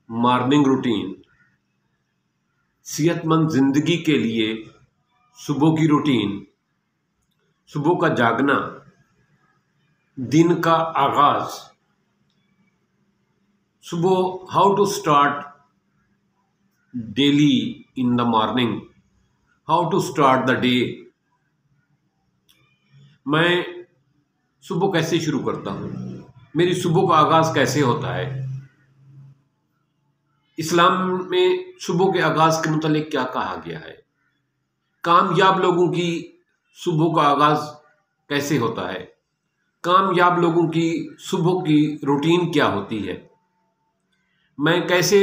Morning routine, सेहतमंद जिंदगी के लिए सुबह की रूटीन, सुबह का जागना, दिन का आगाज, सुबह how to start daily in the morning, how to start the day. मैं सुबह कैसे शुरू करता हूँ, मेरी सुबह का आगाज कैसे होता है, इस्लाम में सुबह के आगाज के मुतालिक क्या कहा गया है, कामयाब लोगों की सुबह का आगाज कैसे होता है, कामयाब लोगों की सुबह की रूटीन क्या होती है, मैं कैसे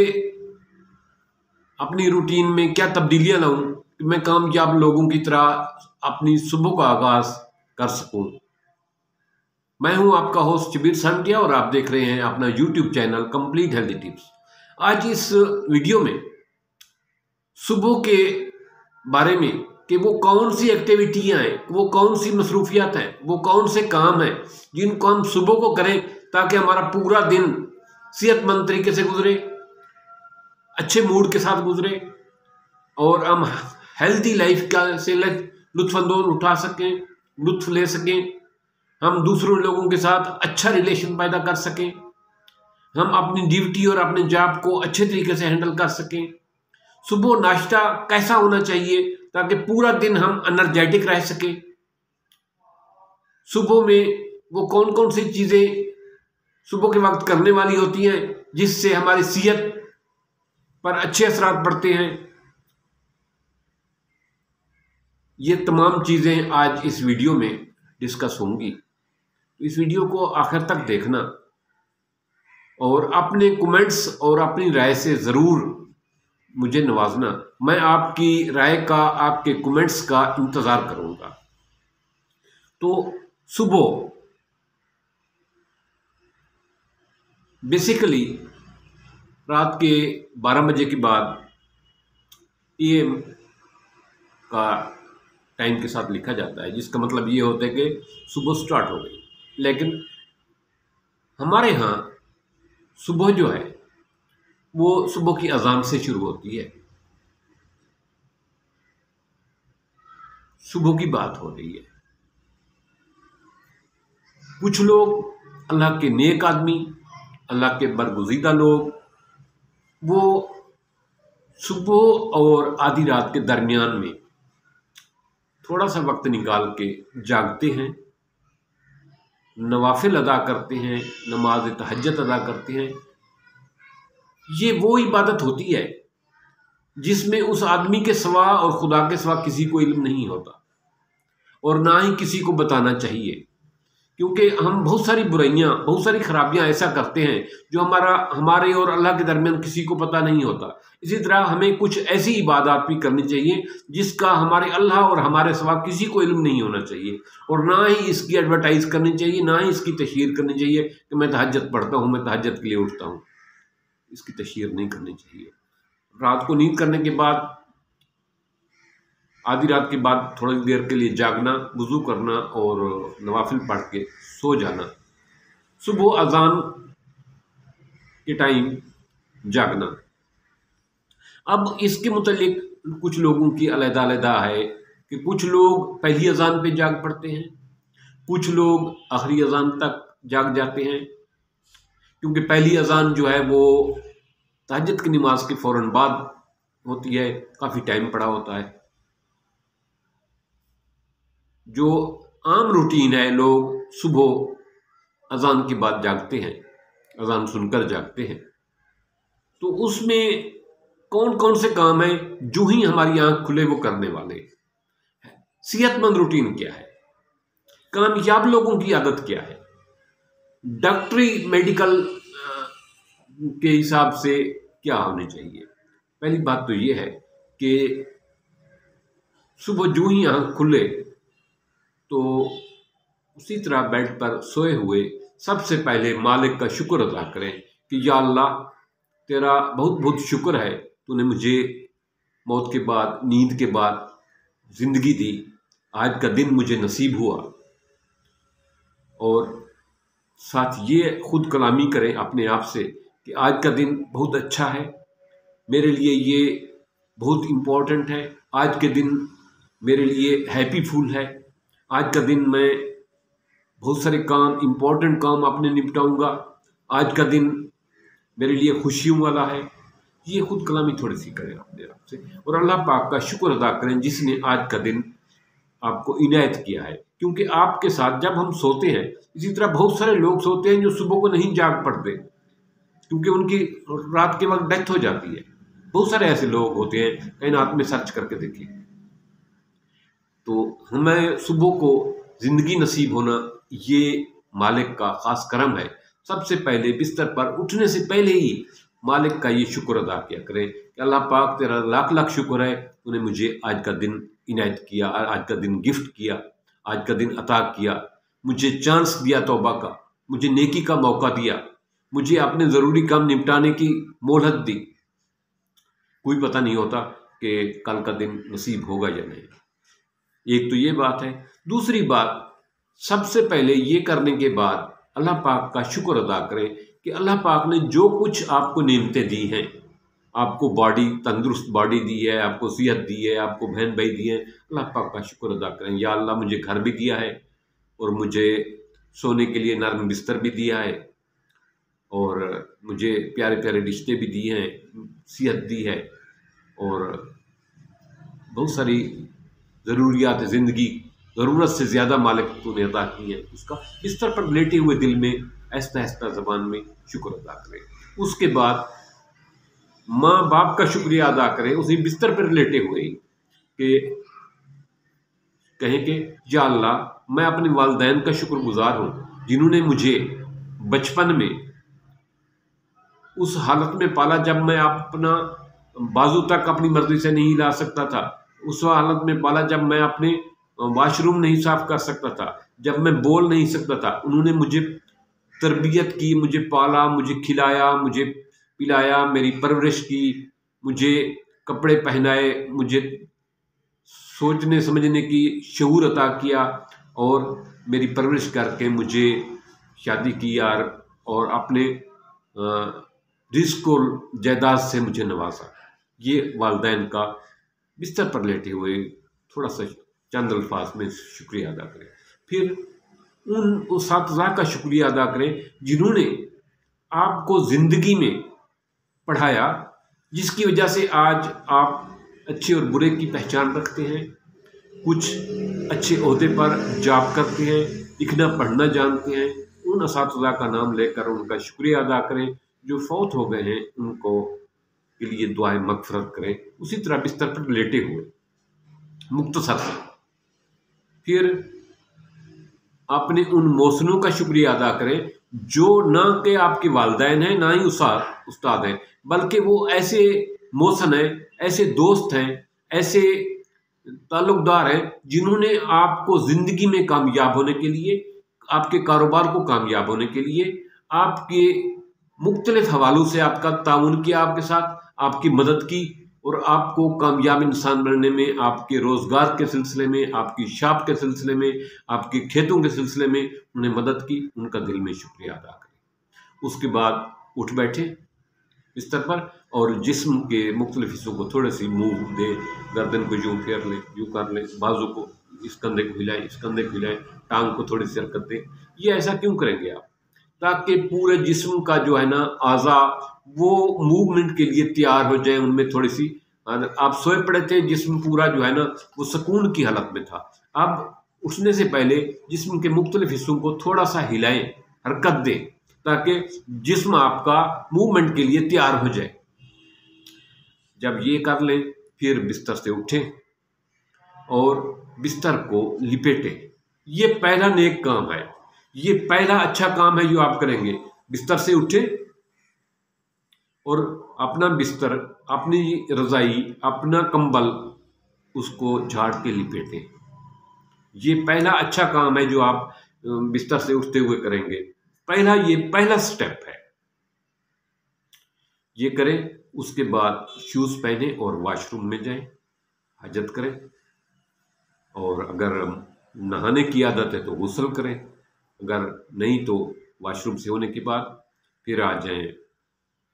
अपनी रूटीन में क्या तब्दीलियां लाऊं कि मैं कामयाब लोगों की तरह अपनी सुबह का आगाज कर सकूं। मैं हूं आपका होस्ट शबीर सांटिया और आप देख रहे हैं अपना YouTube channel complete healthy tips. आज इस वीडियो में सुबह के बारे में कि वो कौन सी एक्टिविटियां हैं, वो कौन सी मसरूफियात हैं, वो कौन से काम हैं जिनको हम सुबह को करें ताकि हमारा पूरा दिन सेहतमंद तरीके से गुजरे, अच्छे मूड के साथ गुजरे और हम हेल्दी लाइफ का से लुत्फानंदोज उठा सकें, लुत्फ ले सकें, हम दूसरों लोगों के साथ अच्छा रिलेशन पैदा कर सकें, हम अपनी ड्यूटी और अपने जॉब को अच्छे तरीके से हैंडल कर सकें। सुबह नाश्ता कैसा होना चाहिए ताकि पूरा दिन हम एनर्जेटिक रह सकें। सुबह में वो कौन कौन सी चीज़ें सुबह के वक्त करने वाली होती हैं जिससे हमारी सेहत पर अच्छे असरात पड़ते हैं। ये तमाम चीज़ें आज इस वीडियो में डिस्कस होंगी, तो इस वीडियो को आखिर तक देखना और अपने कमेंट्स और अपनी राय से ज़रूर मुझे नवाजना। मैं आपकी राय का, आपके कमेंट्स का इंतज़ार करूँगा। तो सुबह बेसिकली रात के 12 बजे के बाद AM का टाइम के साथ लिखा जाता है, जिसका मतलब ये होता है कि सुबह स्टार्ट हो गई। लेकिन हमारे यहाँ सुबह जो है वो सुबह की अजान से शुरू होती है। सुबह की बात हो रही है। कुछ लोग अल्लाह के नेक आदमी, अल्लाह के बरगुज़ीदा लोग, वो सुबह और आधी रात के दरमियान में थोड़ा सा वक्त निकाल के जागते हैं, नवाफिल अदा करते हैं, नमाज तहज्जुद अदा करते हैं। ये वो इबादत होती है जिसमें उस आदमी के सिवा और खुदा के सिवा किसी को इल्म नहीं होता और ना ही किसी को बताना चाहिए, क्योंकि हम बहुत सारी बुराइयां, बहुत सारी खराबियां ऐसा करते हैं जो हमारे और अल्लाह के दरमियान किसी को पता नहीं होता। इसी तरह हमें कुछ ऐसी इबादत भी करनी चाहिए जिसका हमारे अल्लाह और हमारे सिवा किसी को इल्म नहीं होना चाहिए, और ना ही इसकी एडवर्टाइज करनी चाहिए, ना ही इसकी तशहीर करनी चाहिए कि मैं तहज्जुद पढ़ता हूँ, मैं तहज्जुद के लिए उठता हूँ। इसकी तशहीर नहीं करनी चाहिए। रात को नींद करने के बाद, आधी रात के बाद थोड़ी देर के लिए जागना, वुज़ू करना और नवाफिल पढ़ के सो जाना। सुबह अजान के टाइम जागना। अब इसके मुतालिक कुछ लोगों की अलग-अलग है कि कुछ लोग पहली अजान पे जाग पड़ते हैं, कुछ लोग आखिरी अजान तक जाग जाते हैं, क्योंकि पहली अजान जो है वो तहज्जुद की नमाज के फ़ौरन बाद होती है, काफ़ी टाइम पड़ा होता है। जो आम रूटीन है, लोग सुबह अजान के बाद जागते हैं, अजान सुनकर जागते हैं, तो उसमें कौन कौन से काम हैं जो ही हमारी आंख खुले वो करने वाले हैं। सेहतमंद रूटीन क्या है, कामयाब लोगों की आदत क्या है, डॉक्टरी मेडिकल के हिसाब से क्या होने चाहिए। पहली बात तो ये है कि सुबह जो ही आंख खुले तो उसी तरह बेड पर सोए हुए सबसे पहले मालिक का शुक्र अदा करें कि या अल्लाह, तेरा बहुत बहुत शुक्र है, तूने मुझे मौत के बाद, नींद के बाद ज़िंदगी दी, आज का दिन मुझे नसीब हुआ। और साथ ये खुद कलामी करें अपने आप से कि आज का दिन बहुत अच्छा है, मेरे लिए ये बहुत इम्पोर्टेंट है, आज के दिन मेरे लिए हैप्पी फुल है, आज का दिन मैं बहुत सारे काम, इम्पोर्टेंट काम अपने निपटाऊंगा, आज का दिन मेरे लिए खुशियों वाला है। ये खुद कलामी थोड़ी सी करें अपने आप से और अल्लाह पाक का शुक्र अदा करें जिसने आज का दिन आपको इनायत किया है। क्योंकि आपके साथ जब हम सोते हैं, इसी तरह बहुत सारे लोग सोते हैं जो सुबह को नहीं जाग पड़ते क्योंकि उनकी रात के वक्त डेथ हो जाती है। बहुत सारे ऐसे लोग होते हैं, कायनात में सर्च करके देखिए। तो हमें सुबह को जिंदगी नसीब होना ये मालिक का खास करम है। सबसे पहले बिस्तर पर उठने से पहले ही मालिक का ये शुक्र अदा किया करें कि अल्लाह पाक तेरा लाख लाख शुक्र है, तूने मुझे आज का दिन इनायत किया, आज का दिन गिफ्ट किया, आज का दिन अता किया, मुझे चांस दिया तौबा का, मुझे नेकी का मौका दिया, मुझे अपने ज़रूरी काम निपटाने की मोहलत दी। कोई पता नहीं होता कि कल का दिन नसीब होगा या नहीं। एक तो ये बात है। दूसरी बात, सबसे पहले ये करने के बाद अल्लाह पाक का शुक्र अदा करें कि अल्लाह पाक ने जो कुछ आपको नेमतें दी हैं, आपको बॉडी, तंदुरुस्त बॉडी दी है, आपको सेहत दी है, आपको बहन भाई दिए हैं, अल्लाह पाक का शुक्र अदा करें। या अल्लाह मुझे घर भी दिया है और मुझे सोने के लिए नरम बिस्तर भी दिया है और मुझे प्यारे प्यारे रिश्ते भी दिए हैं, सेहत दी है और बहुत सारी ज़रूरियात ज़िंदगी, ज़रूरत से ज़्यादा मालिक तूने अदा की है। उसका बिस्तर पर लेटे हुए दिल में ऐसा ऐसा ज़बान में शुक्र अदा करें। उसके बाद माँ बाप का शुक्रिया अदा करें उसी बिस्तर पर लेटे हुए ही, कि कहें कि या अल्लाह मैं अपने वालिदैन का शुक्रगुजार हूँ जिन्होंने मुझे बचपन में उस हालत में पाला जब मैं अपना बाजू तक अपनी मर्जी से नहीं हिला सकता था, उस हालत में पाला जब मैं अपने वॉशरूम नहीं साफ कर सकता था, जब मैं बोल नहीं सकता था। उन्होंने मुझे तरबियत की, मुझे पाला, मुझे खिलाया, मुझे पिलाया, मेरी परवरिश की, मुझे कपड़े पहनाए, मुझे सोचने समझने की शऊर अता किया और मेरी परवरिश करके मुझे शादी की यार और अपने रिस्क और जायदाद से मुझे नवाजा। ये वालिदैन का बिस्तर पर लेटे हुए थोड़ा सा चंद अल्फाज में शुक्रिया अदा करें। फिर उन उस्ताद का शुक्रिया अदा करें जिन्होंने आपको ज़िंदगी में पढ़ाया, जिसकी वजह से आज आप अच्छे और बुरे की पहचान रखते हैं, कुछ अच्छे ओहदे पर जॉब करते हैं, लिखना पढ़ना जानते हैं। उन उस्ताद का नाम लेकर उनका शुक्रिया अदा करें। जो फौत हो गए हैं उनको के लिए दुआएं मगफरत करें। उसी तरह बिस्तर पर लेटे हुए मुख्तसर से फिर अपने उन मौसनों का शुक्रिया अदा करें जो ना कि आपके वालिदैन हैं, ना ही उस्ताद हैं, बल्कि वो ऐसे मौसन हैं, ऐसे दोस्त हैं, ऐसे ताल्लुकदार हैं जिन्होंने आपको ज़िंदगी में कामयाब होने के लिए, आपके कारोबार को कामयाब होने के लिए, आपके मुख्तलिफ हवालों से आपका ताउन किया, आपके साथ आपकी मदद की और आपको कामयाब इंसान बनने में, आपके रोज़गार के सिलसिले में, आपकी शॉप के सिलसिले में, आपके खेतों के सिलसिले में उन्हें मदद की। उनका दिल में शुक्रिया अदा करें। उसके बाद उठ बैठे बिस्तर पर और जिस्म के मुख्तलिफ हिस्सों को थोड़े सी मूव दे, गर्दन को यूँ फेर लें, यूँ कर लें, बाजू को इस कंधे को हिलाएं, इस कंधे को हिलाएं, टांग को थोड़ी सी हरकत दें। ये ऐसा क्यों करेंगे आप? ताकि पूरे जिस्म का जो है ना आज़ा वो मूवमेंट के लिए तैयार हो जाए, उनमें थोड़ी सी, आप सोए पड़े थे, जिस्म पूरा जो है ना वो सुकून की हालत में था। अब उठने से पहले जिस्म के मुख्तलिफ हिस्सों को थोड़ा सा हिलाएं, हरकत दें, ताकि जिस्म आपका मूवमेंट के लिए तैयार हो जाए। जब ये कर लें फिर बिस्तर से उठें और बिस्तर को लिपेटें। ये पहला नेक काम है, ये पहला अच्छा काम है जो आप करेंगे। बिस्तर से उठें और अपना बिस्तर, अपनी रज़ाई, अपना कंबल उसको झाड़ के लिपेटें। ये पहला अच्छा काम है जो आप बिस्तर से उठते हुए करेंगे। ये पहला स्टेप है, ये करें। उसके बाद शूज़ पहने और वॉशरूम में जाएं, हजत करें और अगर नहाने की आदत है तो गुस्ल करें, अगर नहीं तो वॉशरूम से होने के बाद फिर आ जाएं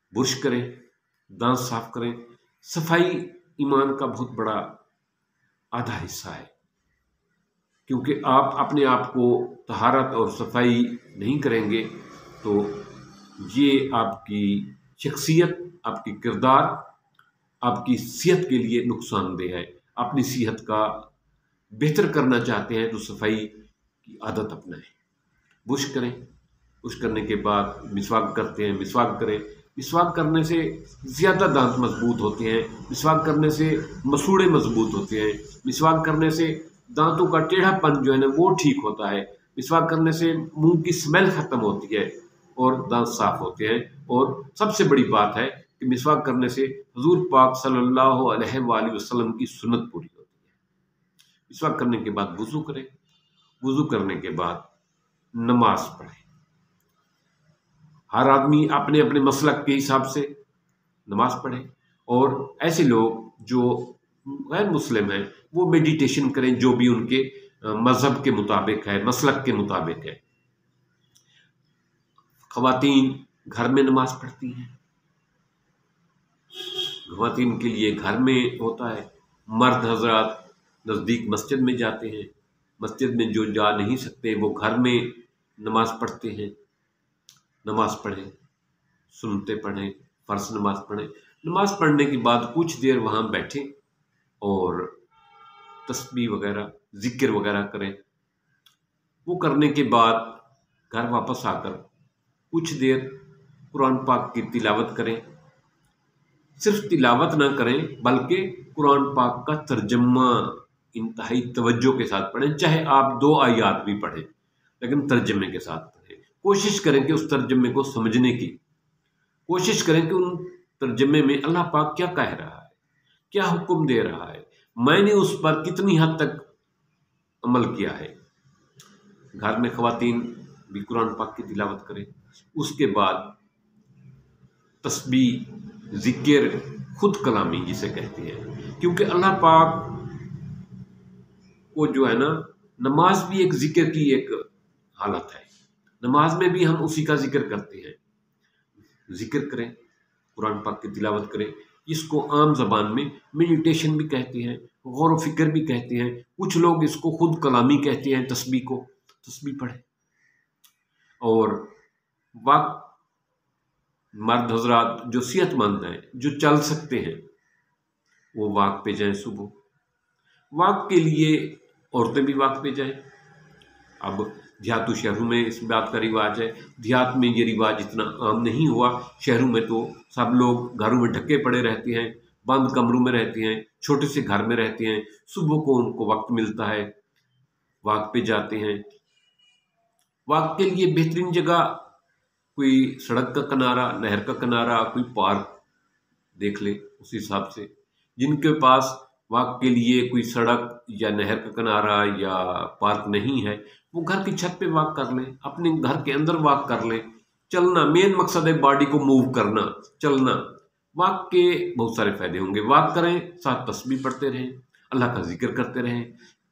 ब्रश करें, दांत साफ करें। सफाई ईमान का बहुत बड़ा आधा हिस्सा है, क्योंकि आप अपने आप को तहारत और सफाई नहीं करेंगे तो ये आपकी शख्सियत, आपकी किरदार, आपकी सेहत के लिए नुकसानदेह है। अपनी सेहत का बेहतर करना चाहते हैं तो सफाई की आदत अपनाएं। ब्रश करें, ब्रश करने के बाद मिसवाक करते हैं, मिसवाक करें। मिसवाक करने से ज़्यादा दांत मजबूत होते हैं, मिसवाक करने से मसूड़े मजबूत होते हैं, मिसवाक करने से दांतों का टेढ़ापन जो है ना वो ठीक होता है, मिसवाक करने से मुंह की स्मेल ख़त्म होती है और दांत साफ होते हैं। और सबसे बड़ी बात है कि मिसवाक करने से हुजूर पाक सल्लल्लाहु अलैहि वसल्लम की सुन्नत पूरी होती है। मिसवाक करने के बाद वुज़ू करें, वुज़ू करने के बाद नमाज पढ़ें। हर आदमी अपने अपने मसलक के हिसाब से नमाज पढ़े, और ऐसे लोग जो गैर मुस्लिम हैं वो मेडिटेशन करें, जो भी उनके मजहब के मुताबिक है, मसलक के मुताबिक है। ख़वातीन घर में नमाज पढ़ती हैं, ख़वातीन के लिए घर में होता है। मर्द हजरात नज़दीक मस्जिद में जाते हैं, मस्जिद में जो जा नहीं सकते वो घर में नमाज पढ़ते हैं। नमाज पढ़ें, सुन्नतें पढ़ें, फ़र्ज नमाज पढ़ें। नमाज पढ़ने के बाद कुछ देर वहाँ बैठें और तस्बीह वगैरह, ज़िक्र वगैरह करें। वो करने के बाद घर वापस आकर कुछ देर कुरान पाक की तिलावत करें। सिर्फ तिलावत ना करें बल्कि कुरान पाक का तर्जमा इंतहाई तवज्जो के साथ पढ़ें। चाहे आप 2 आयत भी पढ़ें लेकिन तर्जमे के साथ पढ़ें। कोशिश करें कि उस तर्जमे को समझने की कोशिश करें कि उन तर्जमे में अल्लाह पाक क्या कह रहा है, क्या हुक्म दे रहा है, मैंने उस पर कितनी हद तक अमल किया है। घर में ख़वातीन भी कुरान पाक की तिलावत करें। उसके बाद तस्बीह, ज़िक्र, खुद कलामी जिसे कहते हैं, क्योंकि अल्लाह पाक को जो है ना, नमाज भी एक ज़िक्र की एक हालत है। नमाज में भी हम उसी का जिक्र करते हैं। जिक्र करें, कुरान पाक की तिलावत करें। इसको आम ज़बान में मेडिटेशन भी कहते हैं, गौर व फिक्र भी कहते हैं। कुछ लोग इसको खुद कलामी कहते हैं। तस्बीह को तस्बीह पढ़ें। और वक्त मर्द हजरात जो सेहतमंद हैं, जो चल सकते हैं, वो वॉक पे जाएं। सुबह वॉक के लिए औरतें भी वॉक पे जाएं। अब देहातों शहरों में इस बात का रिवाज है, देहात में ये रिवाज इतना आम नहीं हुआ। शहरों में तो सब लोग घरों में ढके पड़े रहते हैं, बंद कमरों में रहते हैं, छोटे से घर में रहते हैं। सुबह को उनको वक्त मिलता है, वॉक पे जाते हैं। वॉक के लिए बेहतरीन जगह कोई सड़क का किनारा, नहर का किनारा, कोई पार्क देख ले। उस हिसाब से जिनके पास वॉक के लिए कोई सड़क या नहर का किनारा या पार्क नहीं है, वो घर की छत पे वॉक कर लें, अपने घर के अंदर वॉक कर लें। चलना मेन मकसद है, बॉडी को मूव करना, चलना। वॉक के बहुत सारे फायदे होंगे। वॉक करें, साथ तस्बीह पढ़ते रहें, अल्लाह का जिक्र करते रहें।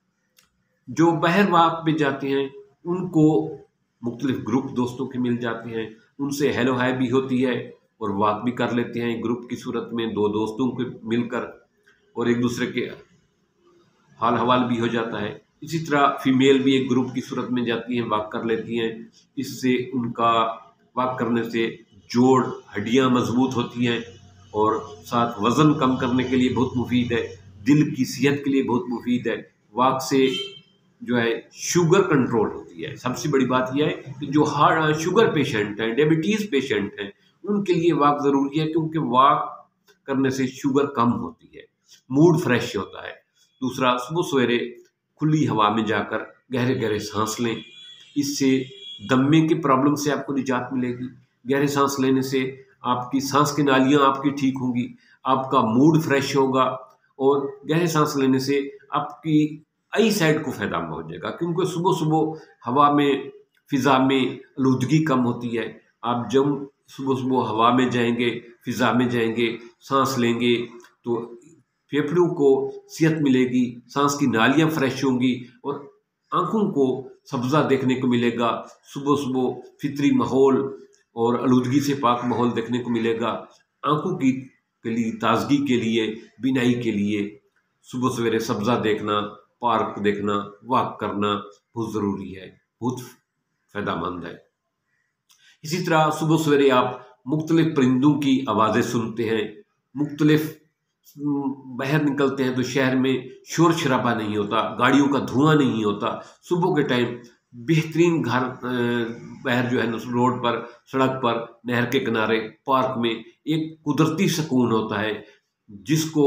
जो बाहर वॉक पे जाते हैं उनको मुख्तलिफ ग्रुप दोस्तों के मिल जाते हैं, उनसे हेलो हाय भी होती है और वॉक भी कर लेते हैं ग्रुप की सूरत में, 2 दोस्तों के मिलकर, और एक दूसरे के हाल हवाल भी हो जाता है। इसी तरह फीमेल भी एक ग्रुप की सूरत में जाती हैं, वॉक कर लेती हैं। इससे उनका वॉक करने से जोड़ हड्डियां मजबूत होती हैं और साथ वज़न कम करने के लिए बहुत मुफीद है, दिल की सेहत के लिए बहुत मुफीद है। वॉक से जो है शुगर कंट्रोल होती है। सबसे बड़ी बात यह है कि जो शुगर पेशेंट हैं, डायबिटीज़ पेशेंट हैं, उनके लिए वॉक ज़रूरी है, क्योंकि वॉक करने से शुगर कम होती है, मूड फ्रेश होता है। दूसरा, सुबह सवेरे खुली हवा में जाकर गहरे गहरे सांस लें, इससे दमे की प्रॉब्लम से आपको निजात मिलेगी। गहरे सांस लेने से आपकी सांस की नालियाँ आपकी ठीक होंगी, आपका मूड फ्रेश होगा, और गहरे सांस लेने से आपकी आई साइड को फ़ायदा हो जाएगा, क्योंकि सुबह सुबह हवा में, फ़िज़ा में आलूदगी कम होती है। आप जब सुबह सुबह हवा में जाएंगे, फ़िज़ा में जाएंगे, सांस लेंगे तो फेफड़ों को सेहत मिलेगी, सांस की नालियाँ फ्रेश होंगी और आँखों को सब्ज़ा देखने को मिलेगा। सुबह सुबह फितरी माहौल और आलूदगी से पाक माहौल देखने को मिलेगा। आंखों की के लिए, ताजगी के लिए, बिनाई के लिए सुबह सवेरे सब्जा देखना, पार्क देखना, वॉक करना बहुत ज़रूरी है, बहुत फायदेमंद है। इसी तरह सुबह सवेरे आप मुख्तलिफ परिंदों की आवाज़ें सुनते हैं, मुख्तलिफ बाहर निकलते हैं तो शहर में शोर शराबा नहीं होता, गाड़ियों का धुआं नहीं होता। सुबह के टाइम बेहतरीन घर बाहर जो है ना रोड पर, सड़क पर, नहर के किनारे, पार्क में एक कुदरती सुकून होता है जिसको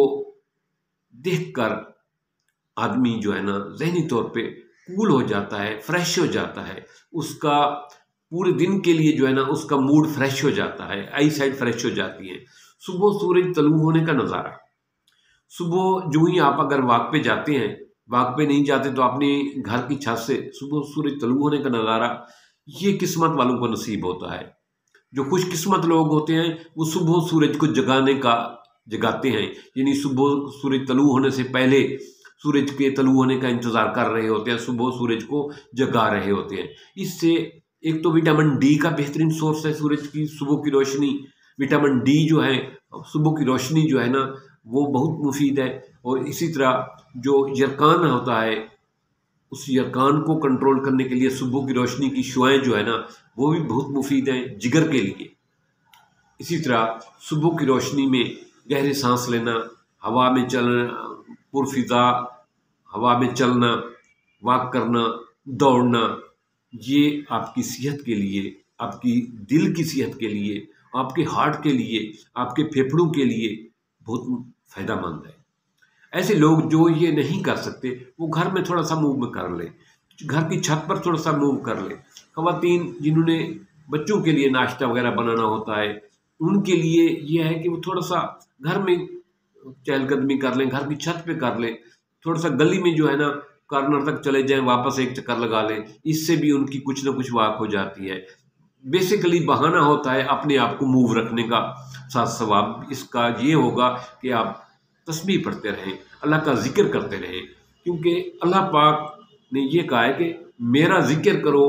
देखकर आदमी जो है ना ज़हनी तौर पे कूल हो जाता है, फ्रेश हो जाता है। उसका पूरे दिन के लिए जो है ना उसका मूड फ्रेश हो जाता है, आई साइड फ्रेश हो जाती है। सुबह सूरज तलू होने का नज़ारा, सुबह जो ही आप अगर वॉक पे जाते हैं, वॉक पे नहीं जाते तो अपने घर की छत से सुबह सूरज तलू होने का नज़ारा, ये किस्मत वालों को नसीब होता है। जो खुशकिस्मत लोग होते हैं वो सुबह सूरज को जगाते हैं, यानी सुबह सूरज तलू होने से पहले सूरज के तलू होने का इंतज़ार कर रहे होते हैं, सुबह सूरज को जगा रहे होते हैं। इससे एक तो विटामिन डी का बेहतरीन सोर्स है सूरज की सुबह की रोशनी। विटामिन डी जो है, सुबह की रोशनी जो है ना वो बहुत मुफीद है। और इसी तरह जो यरकान होता है, उस यरकान को कंट्रोल करने के लिए सुबह की रोशनी की शुआएं जो है ना वो भी बहुत मुफीद हैं जिगर के लिए। इसी तरह सुबह की रोशनी में गहरी सांस लेना, हवा में चलना, पुरफिजा हवा में चलना, वॉक करना, दौड़ना, ये आपकी सेहत के लिए, आपकी दिल की सेहत के लिए, आपके हार्ट के लिए, आपके फेफड़ों के लिए बहुत फायदेमंद है। ऐसे लोग जो ये नहीं कर सकते वो घर में थोड़ा सा मूव कर ले, घर की छत पर थोड़ा सा मूव कर ले। ख़वातीन जिन्होंने बच्चों के लिए नाश्ता वगैरह बनाना होता है, उनके लिए ये है कि वो थोड़ा सा घर में चहलकदमी कर लें, घर की छत पे कर लें, थोड़ा सा गली में जो है ना कॉर्नर तक चले जाएं, वापस एक चक्कर लगा लें, इससे भी उनकी कुछ ना कुछ वॉक हो जाती है। बेसिकली बहाना होता है अपने आप को मूव रखने का। साथ सवाब इसका ये होगा कि आप तस्बीह पढ़ते रहें, अल्लाह का जिक्र करते रहें, क्योंकि अल्लाह पाक ने ये कहा है कि मेरा जिक्र करो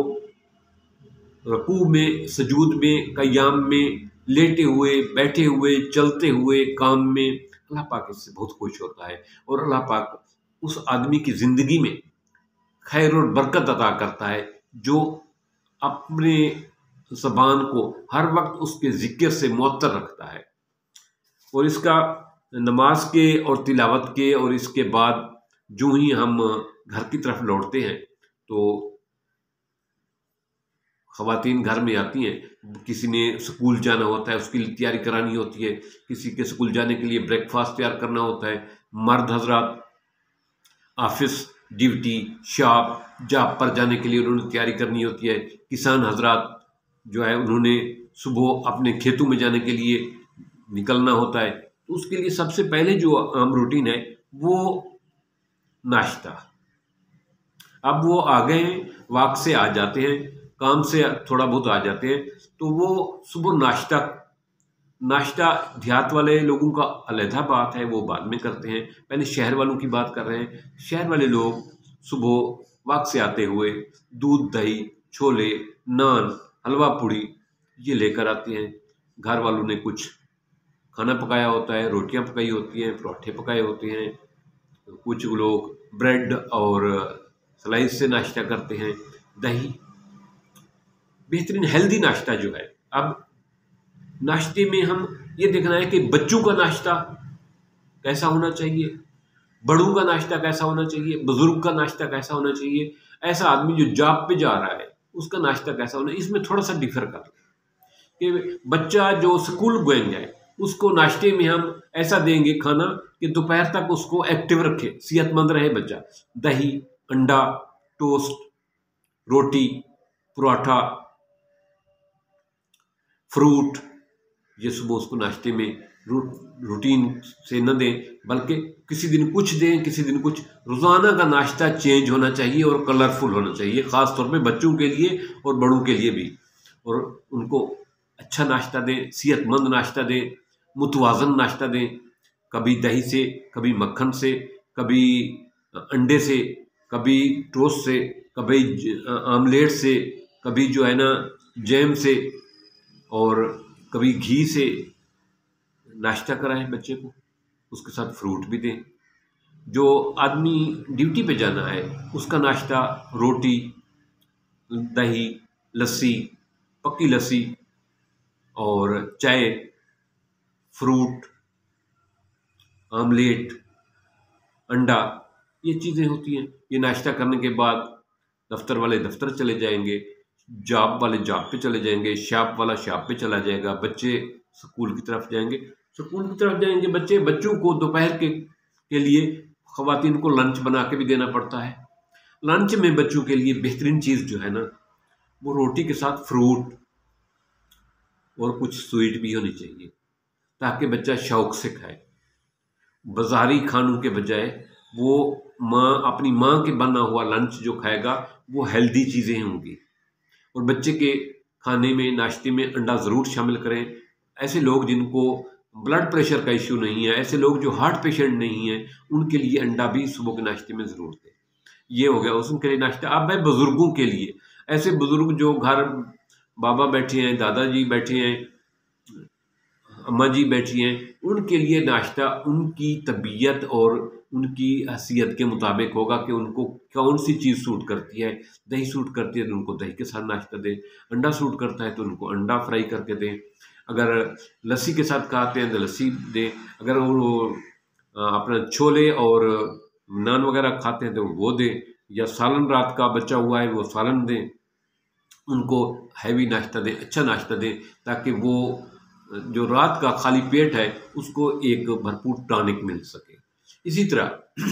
रकू में, सजूद में, क़याम में, लेटे हुए, बैठे हुए, चलते हुए, काम में। अल्लाह पाक इससे बहुत खुश होता है और अल्लाह पाक उस आदमी की ज़िंदगी में खैर और बरकत अता करता है जो अपने ज़बान को हर वक्त उसके ज़िक्र से मुअत्तर रखता है। और इसका नमाज के और तिलावत के और इसके बाद जो ही हम घर की तरफ लौटते हैं तो ख़वातीन घर में आती हैं, किसी ने स्कूल जाना होता है उसकी तैयारी करानी होती है, किसी के स्कूल जाने के लिए ब्रेकफास्ट तैयार करना होता है, मर्द हजरात ऑफिस ड्यूटी शॉप जॉब पर जाने के लिए उन्होंने तैयारी करनी होती है, किसान हजरात जो है उन्होंने सुबह अपने खेतों में जाने के लिए निकलना होता है। तो उसके लिए सबसे पहले जो आम रूटीन है वो नाश्ता। अब वो आ गए हैं, वॉक से आ जाते हैं, काम से थोड़ा बहुत आ जाते हैं, तो वो सुबह नाश्ता देहात वाले लोगों का अलहदा बात है, वो बाद में करते हैं। पहले शहर वालों की बात कर रहे हैं। शहर वाले लोग सुबह वॉक से आते हुए दूध, दही, छोले, नान, हलवा पूड़ी ये लेकर आते हैं। घर वालों ने कुछ खाना पकाया होता है, रोटियां पकाई होती हैं, पराठे पकाए होते हैं, कुछ लोग ब्रेड और स्लाइस से नाश्ता करते हैं, दही, बेहतरीन हेल्दी नाश्ता जो है। अब नाश्ते में हम ये देखना है कि बच्चों का नाश्ता कैसा होना चाहिए, बड़ों का नाश्ता कैसा होना चाहिए, बुजुर्ग का नाश्ता कैसा होना चाहिए, ऐसा आदमी जो जॉब पे जा रहा है उसका नाश्ता कैसा होना है। इसमें थोड़ा सा डिफर कर कि बच्चा जो स्कूल गोइंग है उसको नाश्ते में हम ऐसा देंगे खाना कि दोपहर तक उसको एक्टिव रखे, सेहतमंद रहे बच्चा। दही, अंडा, टोस्ट, रोटी, पराठा, फ्रूट, ये सुबह उसको नाश्ते में रूटीन से न दें, बल्कि किसी दिन कुछ दें, किसी दिन कुछ। रोज़ाना का नाश्ता चेंज होना चाहिए और कलरफुल होना चाहिए, ख़ास तौर पे बच्चों के लिए और बड़ों के लिए भी। और उनको अच्छा नाश्ता दें, सेहतमंद नाश्ता दें, मुतवाज़न नाश्ता दें, कभी दही से, कभी मक्खन से, कभी अंडे से, कभी टोस्ट से, कभी आमलेट से, कभी जो है ना जैम से, और कभी घी से नाश्ता कराएं बच्चे को, उसके साथ फ्रूट भी दें। जो आदमी ड्यूटी पे जाना है उसका नाश्ता रोटी, दही, लस्सी, पक्की लस्सी और चाय, फ्रूट, आमलेट, अंडा, ये चीज़ें होती हैं। ये नाश्ता करने के बाद दफ्तर वाले दफ्तर चले जाएंगे, जॉब वाले जॉब पे चले जाएंगे, शॉप वाला शॉप पे चला जाएगा, बच्चे स्कूल की तरफ जाएंगे, स्कूल की तरफ जाएंगे बच्चे। बच्चों को दोपहर के लिए ख़वातीन को लंच बना के भी देना पड़ता है। लंच में बच्चों के लिए बेहतरीन चीज़ जो है ना, वो रोटी के साथ फ्रूट और कुछ स्वीट भी होनी चाहिए, ताकि बच्चा शौक से खाए। बाज़ारी खानों के बजाय वो अपनी माँ के बना हुआ लंच जो खाएगा वो हेल्दी चीज़ें होंगी। और बच्चे के खाने में, नाश्ते में अंडा ज़रूर शामिल करें। ऐसे लोग जिनको ब्लड प्रेशर का इश्यू नहीं है, ऐसे लोग जो हार्ट पेशेंट नहीं हैं, उनके लिए अंडा भी सुबह के नाश्ते में ज़रूर दें। ये हो गया उनके लिए नाश्ता। अब है बुज़ुर्गों के लिए, ऐसे बुज़ुर्ग जो घर बाबा बैठे हैं, दादाजी बैठे हैं, अम्मा जी बैठी हैं, उनके लिए नाश्ता उनकी तबीयत और उनकी हैसियत के मुताबिक होगा कि उनको कौन सी चीज़ सूट करती है। दही सूट करती है तो उनको दही के साथ नाश्ता दें, अंडा सूट करता है तो उनको अंडा फ्राई करके दें, अगर लस्सी के साथ खाते हैं तो लस्सी दें, अगर वो अपना छोले और नान वगैरह खाते हैं तो वो दें, या सालन रात का बचा हुआ है वो सालन दें। उनको हैवी नाश्ता दें, अच्छा नाश्ता दें, ताकि वो जो रात का खाली पेट है उसको एक भरपूर टॉनिक मिल सके। इसी तरह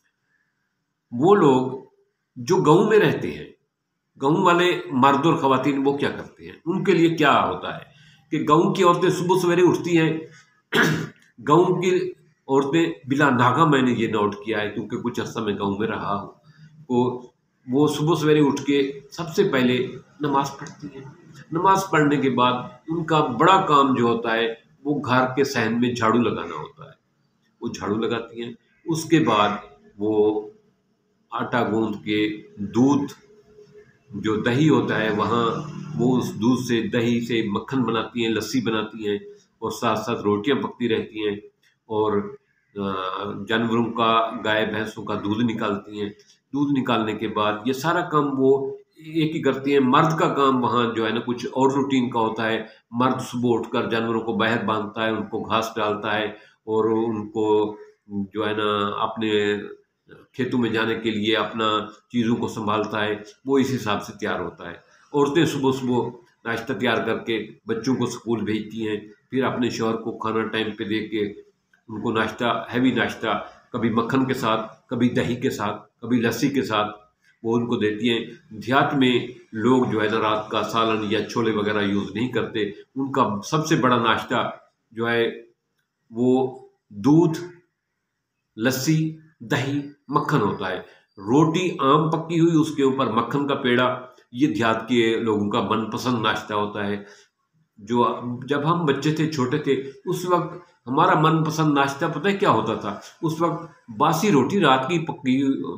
वो लोग जो गांव में रहते हैं, गांव वाले मर्द और ख़वातीन, वो क्या करते हैं, उनके लिए क्या होता है कि गांव की औरतें सुबह सवेरे उठती हैं। गांव की औरतें बिला नागा, मैंने ये नोट किया है क्योंकि कुछ अर्सा मैं गांव में रहा हूँ, तो वो सुबह सवेरे उठ के सबसे पहले नमाज़ पढ़ती हैं। नमाज़ पढ़ने के बाद उनका बड़ा काम जो होता है वो घर के सहन में झाड़ू लगाना होता है। वो झाड़ू लगाती हैं, उसके बाद वो आटा गूंद के दूध, जो दही होता है वहाँ, वो उस दूध से, दही से मक्खन बनाती हैं, लस्सी बनाती हैं, और साथ साथ रोटियां पकती रहती हैं, और जानवरों का, गाय भैंसों का दूध निकालती हैं। दूध निकालने के बाद ये सारा काम वो एक ही करती हैं। मर्द का काम वहाँ जो है ना कुछ और रूटीन का होता है। मर्द सुबह उठकर जानवरों को बाहर बांधता है, उनको घास डालता है, और उनको जो है ना अपने खेतों में जाने के लिए अपना चीज़ों को संभालता है, वो इस हिसाब से तैयार होता है। औरतें सुबह सुबह नाश्ता तैयार करके बच्चों को स्कूल भेजती हैं, फिर अपने शौहर को खाना टाइम पे दे के उनको नाश्ता, हैवी नाश्ता, कभी मक्खन के साथ, कभी दही के साथ, कभी लस्सी के साथ वो उनको देती हैं। देहात में लोग जो है ना रात का सालन या छोले वगैरह यूज़ नहीं करते। उनका सबसे बड़ा नाश्ता जो है वो दूध, लस्सी, दही, मक्खन होता है। रोटी आम पकी हुई, उसके ऊपर मक्खन का पेड़ा, ये देहात के लोगों का मनपसंद नाश्ता होता है। जो जब हम बच्चे थे, छोटे थे, उस वक्त हमारा मनपसंद नाश्ता पता है क्या होता था? उस वक्त बासी रोटी, रात की पकी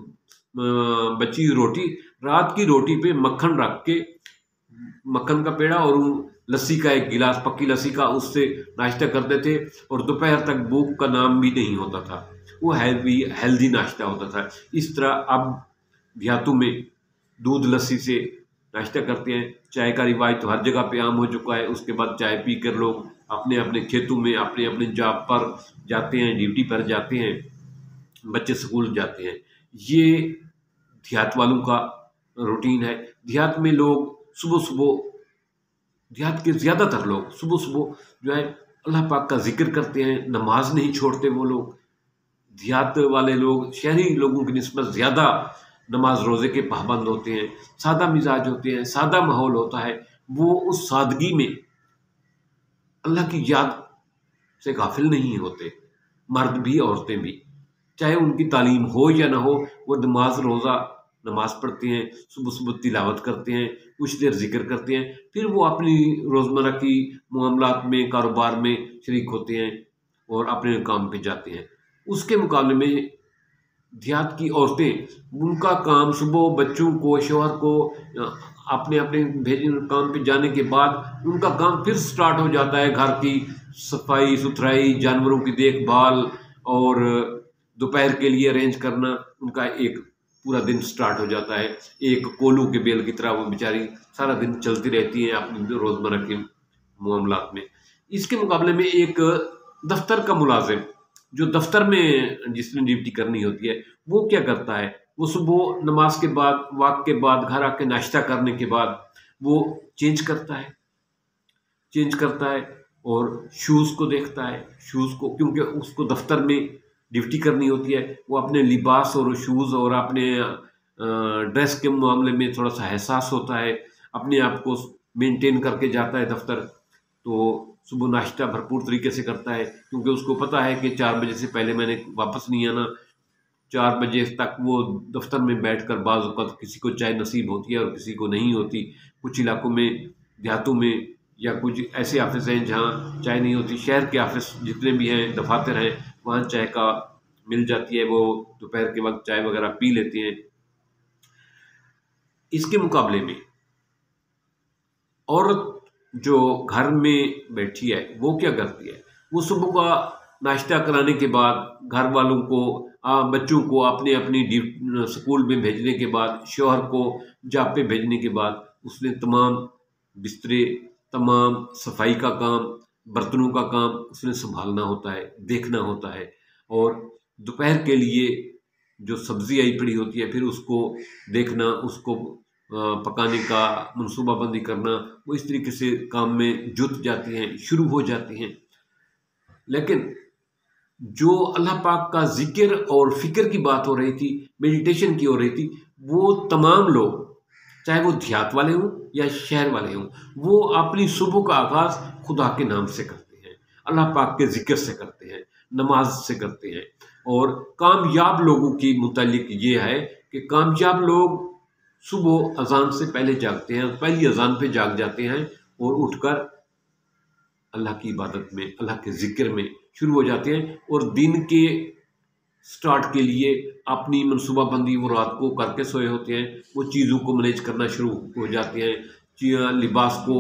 बची हुई रोटी, रात की रोटी पे मक्खन रख के, मक्खन का पेड़ा और लस्सी का एक गिलास, पक्की लस्सी का, उससे नाश्ता करते थे, और दोपहर तक भूख का नाम भी नहीं होता था। वो हेल्दी नाश्ता होता था। इस तरह अब देहातों में दूध लस्सी से नाश्ता करते हैं। चाय का रिवाज तो हर जगह पे आम हो चुका है। उसके बाद चाय पी कर लोग अपने अपने खेतों में, अपने अपने जॉब पर जाते हैं, ड्यूटी पर जाते हैं, बच्चे स्कूल जाते हैं। ये देहात वालों का रूटीन है। देहात में लोग सुबह सुबह, देहात के ज़्यादातर लोग सुबह सुबह जो है अल्लाह पाक का जिक्र करते हैं, नमाज नहीं छोड़ते वो लोग। देहात वाले लोग शहरी लोगों की निस्बत ज़्यादा नमाज रोज़े के पाबंद होते हैं, सादा मिजाज होते हैं, सादा माहौल होता है। वो उस सादगी में अल्लाह की याद से गाफिल नहीं होते, मर्द भी औरतें भी, चाहे उनकी तालीम हो या ना हो। वो नमाज रोज़ा नमाज पढ़ते हैं, सुबह सुबह तिलावत करते हैं, कुछ देर जिक्र करते हैं, फिर वो अपनी रोज़मर्रा की मामलात में, कारोबार में शरीक होते हैं और अपने काम पे जाते हैं। उसके मुकाबले में देहात की औरतें, उनका काम सुबह बच्चों को, शौहर को अपने अपने भेजने काम पे जाने के बाद उनका काम फिर स्टार्ट हो जाता है, घर की सफाई सुथराई, जानवरों की देखभाल और दोपहर के लिए अरेंज करना। उनका एक पूरा दिन स्टार्ट हो जाता है। एक कोलू के बेल की तरह वो बेचारी सारा दिन चलती रहती है अपनी रोजमर्रा के मामलात में। इसके मुकाबले में एक दफ्तर का मुलाजिम, जो दफ्तर में जिसने ड्यूटी करनी होती है, वो क्या करता है, वो सुबह नमाज के बाद, वक्त के बाद, घर आके नाश्ता करने के बाद वो चेंज करता है, और शूज़ को देखता है। शूज़ को, क्योंकि उसको दफ्तर में ड्यूटी करनी होती है, वो अपने लिबास और शूज़ और अपने ड्रेस के मामले में थोड़ा सा एहसास होता है, अपने आप को मेंटेन करके जाता है दफ्तर। तो सुबह नाश्ता भरपूर तरीके से करता है, क्योंकि उसको पता है कि 4 बजे से पहले मैंने वापस नहीं आना। 4 बजे तक वो दफ्तर में बैठकर बाज़ औक़ात किसी को चाय नसीब होती है और किसी को नहीं होती। कुछ इलाकों में, देहातों में, या कुछ ऐसे ऑफिस हैं जहाँ चाय नहीं होती। शहर के ऑफिस जितने भी हैं, दफातर हैं, वहाँ चाय का मिल जाती है, वो दोपहर के वक्त चाय वगैरह पी लेते हैं। इसके मुकाबले में औरत जो घर में बैठी है, वो क्या करती है, वो सुबह का नाश्ता कराने के बाद, घर वालों को, बच्चों को अपने अपनी स्कूल में भेजने के बाद, शौहर को जॉब पे भेजने के बाद, उसने तमाम बिस्तरे, तमाम सफाई का काम, बर्तनों का काम उसने संभालना होता है, देखना होता है। और दोपहर के लिए जो सब्जी आई पड़ी होती है, फिर उसको देखना, उसको पकाने का मनसूबाबंदी करना, वो इस तरीके से काम में जुट जाती हैं, शुरू हो जाती हैं। लेकिन जो अल्लाह पाक का जिक्र और फिक्र की बात हो रही थी, मेडिटेशन की हो रही थी, वो तमाम लोग, चाहे वो देहात वाले हों या शहर वाले हों, वो अपनी सुबह का आगाज़ खुदा के नाम से करते हैं, अल्लाह पाक के जिक्र से करते हैं, नमाज से करते हैं। और कामयाब लोगों की मुतालिक ये है कि कामयाब लोग सुबह अजान से पहले जागते हैं, पहली अजान पे जाग जाते हैं और उठकर अल्लाह की इबादत में, अल्लाह के जिक्र में शुरू हो जाते हैं। और दिन के स्टार्ट के लिए अपनी मनसूबाबंदी वो रात को करके सोए होते हैं, वो चीज़ों को मैनेज करना शुरू हो जाते हैं, लिबास को,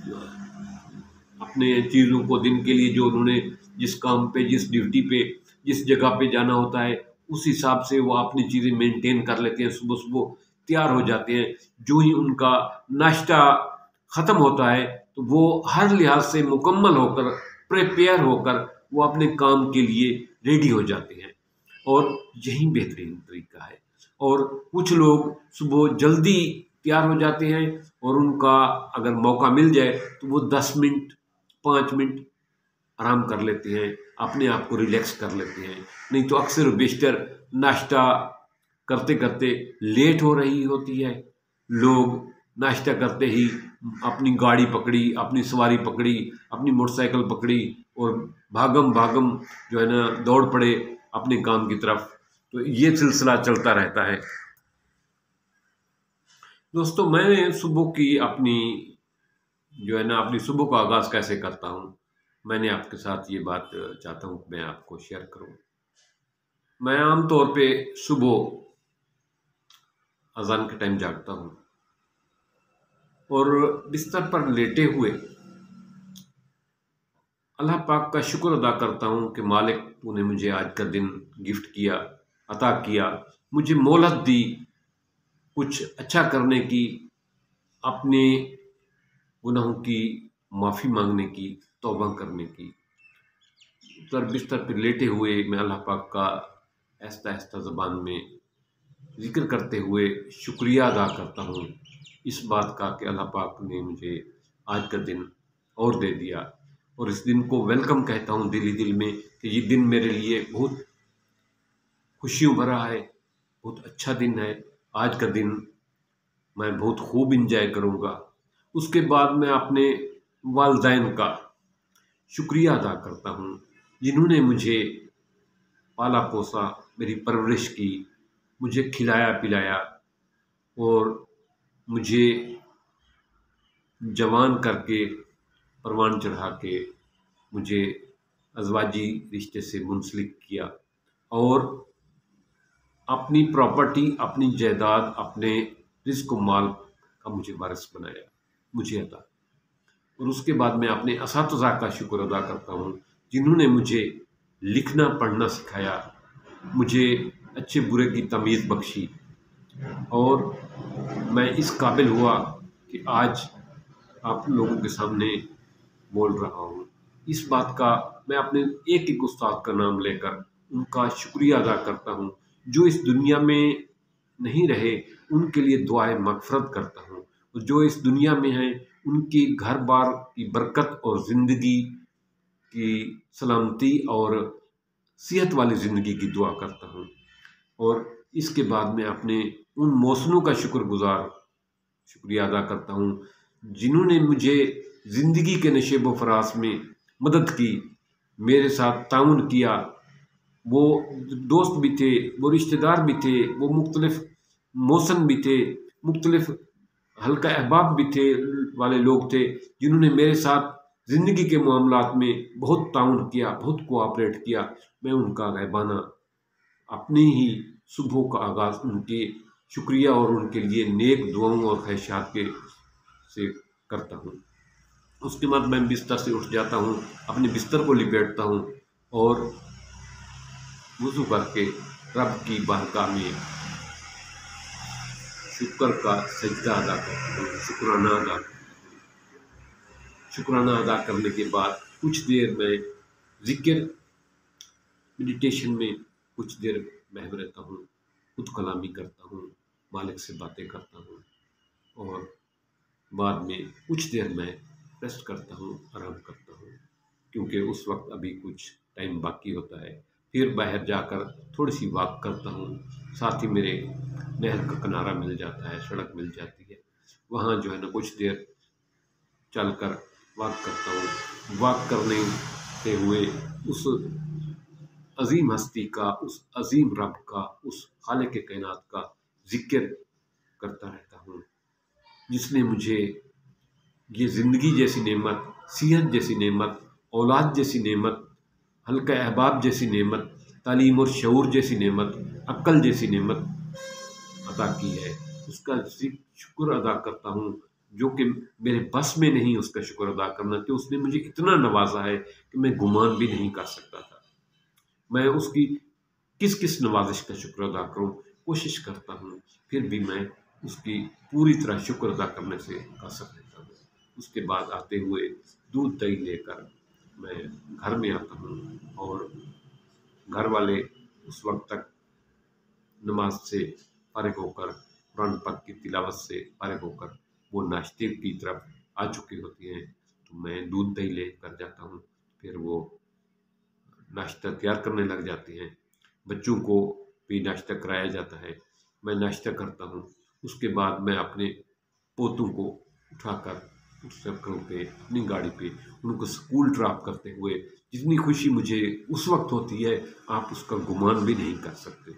अपने चीज़ों को, दिन के लिए जो उन्होंने जिस काम पे, जिस ड्यूटी पे, जिस जगह पे जाना होता है, उस हिसाब से वो अपनी चीज़ें मेंटेन कर लेते हैं। सुबह सुबह तैयार हो जाते हैं। जो ही उनका नाश्ता ख़त्म होता है, तो वो हर लिहाज से मुकम्मल होकर, प्रिपेयर होकर, वो अपने काम के लिए रेडी हो जाते हैं। और यही बेहतरीन तरीका है। और कुछ लोग सुबह जल्दी तैयार हो जाते हैं, और उनका अगर मौका मिल जाए तो वो 10 मिनट, 5 मिनट आराम कर लेते हैं, अपने आप को रिलैक्स कर लेते हैं। नहीं तो अक्सर बेशतर नाश्ता करते करते लेट हो रही होती है। लोग नाश्ता करते ही अपनी गाड़ी पकड़ी, अपनी सवारी पकड़ी, अपनी मोटरसाइकिल पकड़ी, और भागम भागम जो है ना दौड़ पड़े अपने काम की तरफ। तो ये सिलसिला चलता रहता है। दोस्तों, मैं सुबह की अपनी जो है ना, अपनी सुबह का आगाज़ कैसे करता हूँ, मैंने आपके साथ ये बात चाहता हूँ कि मैं आपको शेयर करूँ। मैं आम तौर पे सुबह अज़ान के टाइम जागता हूँ, और बिस्तर पर लेटे हुए अल्लाह पाक का शुक्र अदा करता हूँ कि मालिक, तूने मुझे आज का दिन गिफ्ट किया, अता किया, मुझे मोहलत दी कुछ अच्छा करने की, अपने गुनाहों की माफ़ी मांगने की, तौबा करने की। तर बिस्तर पर लेटे हुए मैं अल्लाह पाक का आहिस्ता आहिस्ता ज़बान में जिक्र करते हुए शुक्रिया अदा करता हूँ इस बात का कि अल्लाह पाक ने मुझे आज का दिन और दे दिया, और इस दिन को वेलकम कहता हूँ दिल ही दिल में कि ये दिन मेरे लिए बहुत खुशियों भरा है, बहुत अच्छा दिन है। आज का दिन मैं बहुत खूब इंजॉय करूँगा। उसके बाद मैं अपने वालिदैन का शुक्रिया अदा करता हूँ, जिन्होंने मुझे पाला पोसा, मेरी परवरिश की, मुझे खिलाया पिलाया, और मुझे जवान करके, परवान चढ़ा के मुझे अज़वाजी रिश्ते से मुंसलिक किया, और अपनी प्रॉपर्टी, अपनी जायदाद, अपने रिज़्क़ माल का मुझे वारिस बनाया, मुझे अता। और उसके बाद मैं अपने असातिज़ा का शुक्र अदा करता हूँ, जिन्होंने मुझे लिखना पढ़ना सिखाया, मुझे अच्छे बुरे की तमीज़ बख्शी, और मैं इस काबिल हुआ कि आज आप लोगों के सामने बोल रहा हूँ। इस बात का मैं अपने एक एक उस्ताद का नाम लेकर उनका शुक्रिया अदा करता हूँ, जो इस दुनिया में नहीं रहे, उनके लिए दुआए मग़फ़िरत करता हूँ, और जो इस दुनिया में हैं उनकी घर बार की बरकत और ज़िंदगी की सलामती और सेहत वाली ज़िंदगी की दुआ करता हूँ। और इसके बाद मैं अपने उन मौसमों का शुक्रिया अदा करता हूँ, जिन्होंने मुझे ज़िंदगी के नशेब फराज में मदद की, मेरे साथ ताउन किया। वो दोस्त भी थे, वो रिश्तेदार भी थे, वो मुख्तलिफ मौसम भी थे, मुख्तलिफ हल्का अहबाब भी थे, वाले लोग थे, जिन्होंने मेरे साथ ज़िंदगी के मामलात में बहुत ताउन किया, बहुत कोऑपरेट किया। मैं उनका रहबाना अपनी ही सुबह का आगाज़ उनके शुक्रिया और उनके लिए नेक दुआओं और ख्वाहिशात के से करता हूँ। उसके बाद मैं बिस्तर से उठ जाता हूँ, अपने बिस्तर को लिपेटता हूँ और वज़ू करके रब की बारगाह में शुक्र का सजदा अदा करता हूँ, शुक्राना अदा करने के बाद कुछ देर मैं ज़िक्र मेडिटेशन में कुछ देर बहम रहता हूँ, खुद कलामी करता हूँ, मालिक से बातें करता हूँ, और बाद में कुछ देर मैं रेस्ट करता हूँ, आराम करता हूँ, क्योंकि उस वक्त अभी कुछ टाइम बाकी होता है। फिर बाहर जाकर थोड़ी सी वॉक करता हूँ, साथ ही मेरे नहर का किनारा मिल जाता है, सड़क मिल जाती है, वहाँ जो है ना कुछ देर चलकर वॉक करता हूँ। वॉक करने से हुए उस अज़ीम हस्ती का, उस अज़ीम रब का, उस खालिक़ कायनात का ज़िक्र करता रहता हूँ, जिसने मुझे ये ज़िंदगी जैसी नेमत, सेहत जैसी नेमत, औलाद जैसी नेमत, हल्का अहबाब जैसी नेमत, तालीम और शऊर जैसी नेमत, अक्ल जैसी नेमत अता की है। उसका शुक्र अदा करता हूँ, जो कि मेरे बस में नहीं उसका शुक्र अदा करना, कि उसने मुझे इतना नवाजा है कि मैं गुमान भी नहीं कर सकता था। मैं उसकी किस किस नवाजिश का शुक्र अदा करूँ, कोशिश करता हूँ, फिर भी मैं उसकी पूरी तरह शुक्र अदा करने से कसर लेता हूँ। उसके बाद आते हुए दूध दही लेकर मैं घर में आता हूँ, और घर वाले उस वक्त तक नमाज से फारिग होकर, कुरान पाक की तिलावत से फारिग होकर वो नाश्ते की तरफ आ चुकी होती हैं, तो मैं दूध दही लेकर जाता हूँ। फिर वो नाश्ता तैयार करने लग जाते हैं, बच्चों को भी नाश्ता कराया जाता है, मैं नाश्ता करता हूँ। उसके बाद मैं अपने पोतों को उठाकर मोटरसाइकिल पे, अपनी गाड़ी पे उनको स्कूल ड्रॉप करते हुए जितनी खुशी मुझे उस वक्त होती है, आप उसका गुमान भी नहीं कर सकते।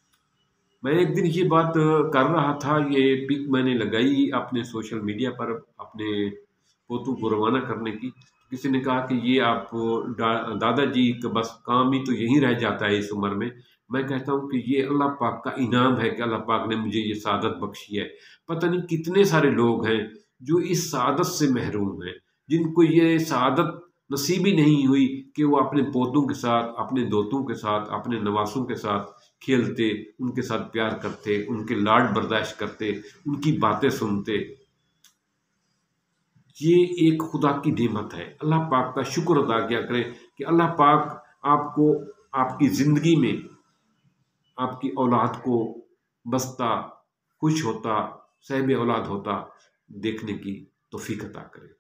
मैं एक दिन ये बात कर रहा था, ये पिक मैंने लगाई अपने सोशल मीडिया पर अपने पोतों को रवाना करने की। किसी ने कहा कि ये आप दादाजी का बस काम ही तो यहीं रह जाता है इस उम्र में। मैं कहता हूँ कि ये अल्लाह पाक का इनाम है कि अल्लाह पाक ने मुझे ये सआदत बख्शी है। पता नहीं कितने सारे लोग हैं जो इस सआदत से महरूम हैं, जिनको ये सआदत नसीब ही नहीं हुई कि वो अपने पोतों के साथ, अपने दोतों के साथ, अपने नवासों के साथ खेलते, उनके साथ प्यार करते, उनके लाड बर्दाश्त करते, उनकी बातें सुनते। ये एक खुदा की नेमत है। अल्लाह पाक का शुक्र अदा किया करें कि अल्लाह पाक आपको आपकी ज़िंदगी में आपकी औलाद को बसता, खुश होता, साहिब औलाद होता देखने की तौफीक अता करे।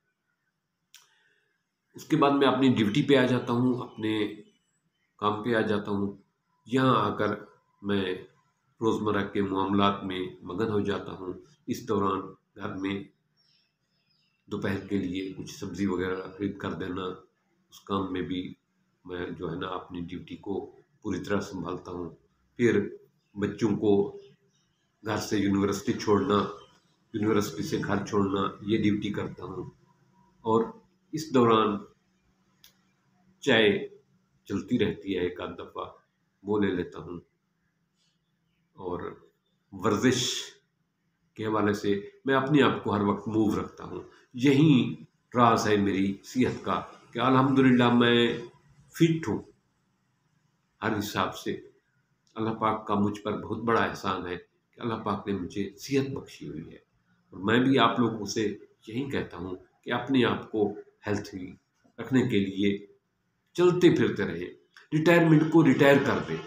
उसके बाद मैं अपनी ड्यूटी पे आ जाता हूँ, अपने काम पे आ जाता हूँ। यहाँ आकर मैं रोज़मर्रा के मामलात में मगन हो जाता हूँ। इस दौरान घर में दोपहर के लिए कुछ सब्ज़ी वगैरह खरीद कर देना, उस काम में भी मैं जो है ना अपनी ड्यूटी को पूरी तरह संभालता हूँ। फिर बच्चों को घर से यूनिवर्सिटी छोड़ना, यूनिवर्सिटी से घर छोड़ना, ये ड्यूटी करता हूँ। और इस दौरान चाय चलती रहती है, एक आध दफ़ा वो ले लेता हूँ। और वर्जिश के हवाले से मैं अपने आप को हर वक्त मूव रखता हूँ। यही राज है मेरी सेहत का कि अल्हम्दुलिल्लाह मैं फिट हूँ हर हिसाब से। अल्लाह पाक का मुझ पर बहुत बड़ा एहसान है कि अल्लाह पाक ने मुझे सेहत बख्शी हुई है। और मैं भी आप लोगों से यही कहता हूँ कि अपने आप को हेल्थी रखने के लिए चलते फिरते रहें। रिटायरमेंट को रिटायर कर दें।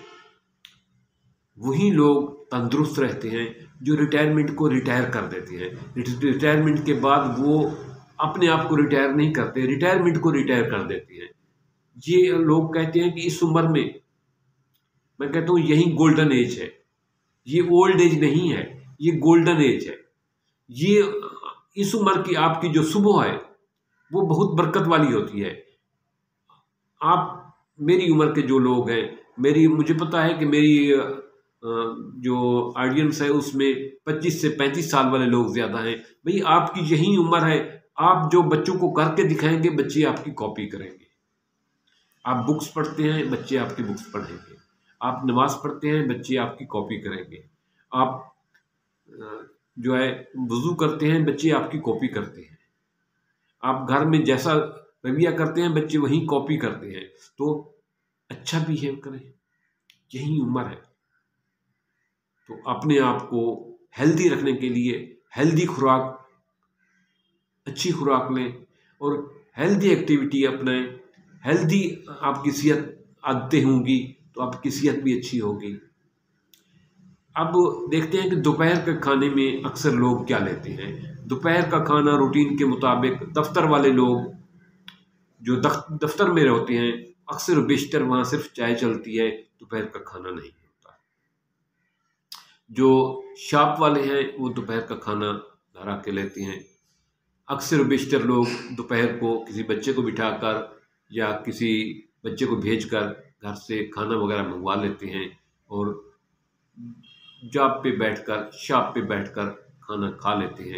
वही लोग तंदुरुस्त रहते हैं जो रिटायरमेंट को रिटायर कर देते हैं। रिटायरमेंट के बाद वो अपने आप को रिटायर नहीं करते, रिटायरमेंट को रिटायर कर देते हैं। ये लोग कहते हैं कि इस उम्र में, मैं कहता हूँ यही गोल्डन एज है। ये ओल्ड एज नहीं है, ये गोल्डन एज है। ये इस उम्र की आपकी जो सुबह है वो बहुत बरकत वाली होती है। आप मेरी उम्र के जो लोग हैं, मुझे पता है कि मेरी जो ऑडियंस है उसमें 25 से 35 साल वाले लोग ज़्यादा हैं। भाई आपकी यही उम्र है, आप जो बच्चों को करके दिखाएंगे बच्चे आपकी कॉपी करेंगे। आप बुक्स पढ़ते हैं, बच्चे आपकी बुक्स पढ़ेंगे। आप नमाज पढ़ते हैं, बच्चे आपकी कॉपी करेंगे। आप जो है वुज़ू करते हैं, बच्चे आपकी कॉपी करते हैं। आप घर में जैसा रवैया करते हैं बच्चे वही कॉपी करते हैं। तो अच्छा बिहेव करें, यही उम्र है। तो अपने आप को हेल्दी रखने के लिए हेल्दी खुराक, अच्छी खुराक लें और हेल्दी एक्टिविटी अपनाएं। हेल्दी आपकी सेहत आदतें होंगी तो आपकी सेहत भी अच्छी होगी। अब देखते हैं कि दोपहर के खाने में अक्सर लोग क्या लेते हैं। दोपहर का खाना रूटीन के मुताबिक दफ्तर वाले लोग जो दफ्तर में होते हैं अक्सर बेशतर वहाँ सिर्फ चाय चलती है, दोपहर का खाना नहीं होता। जो शॉप वाले हैं वो दोपहर का खाना घर आके लेते हैं। अक्सर बेशतर लोग दोपहर को किसी बच्चे को बिठाकर या किसी बच्चे को भेजकर घर से खाना वगैरह मंगवा लेते हैं और जॉब पे बैठकर, शॉप पे बैठकर खाना खा लेते हैं।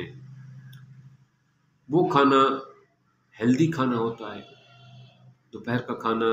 वो खाना हेल्दी खाना होता है। दोपहर का खाना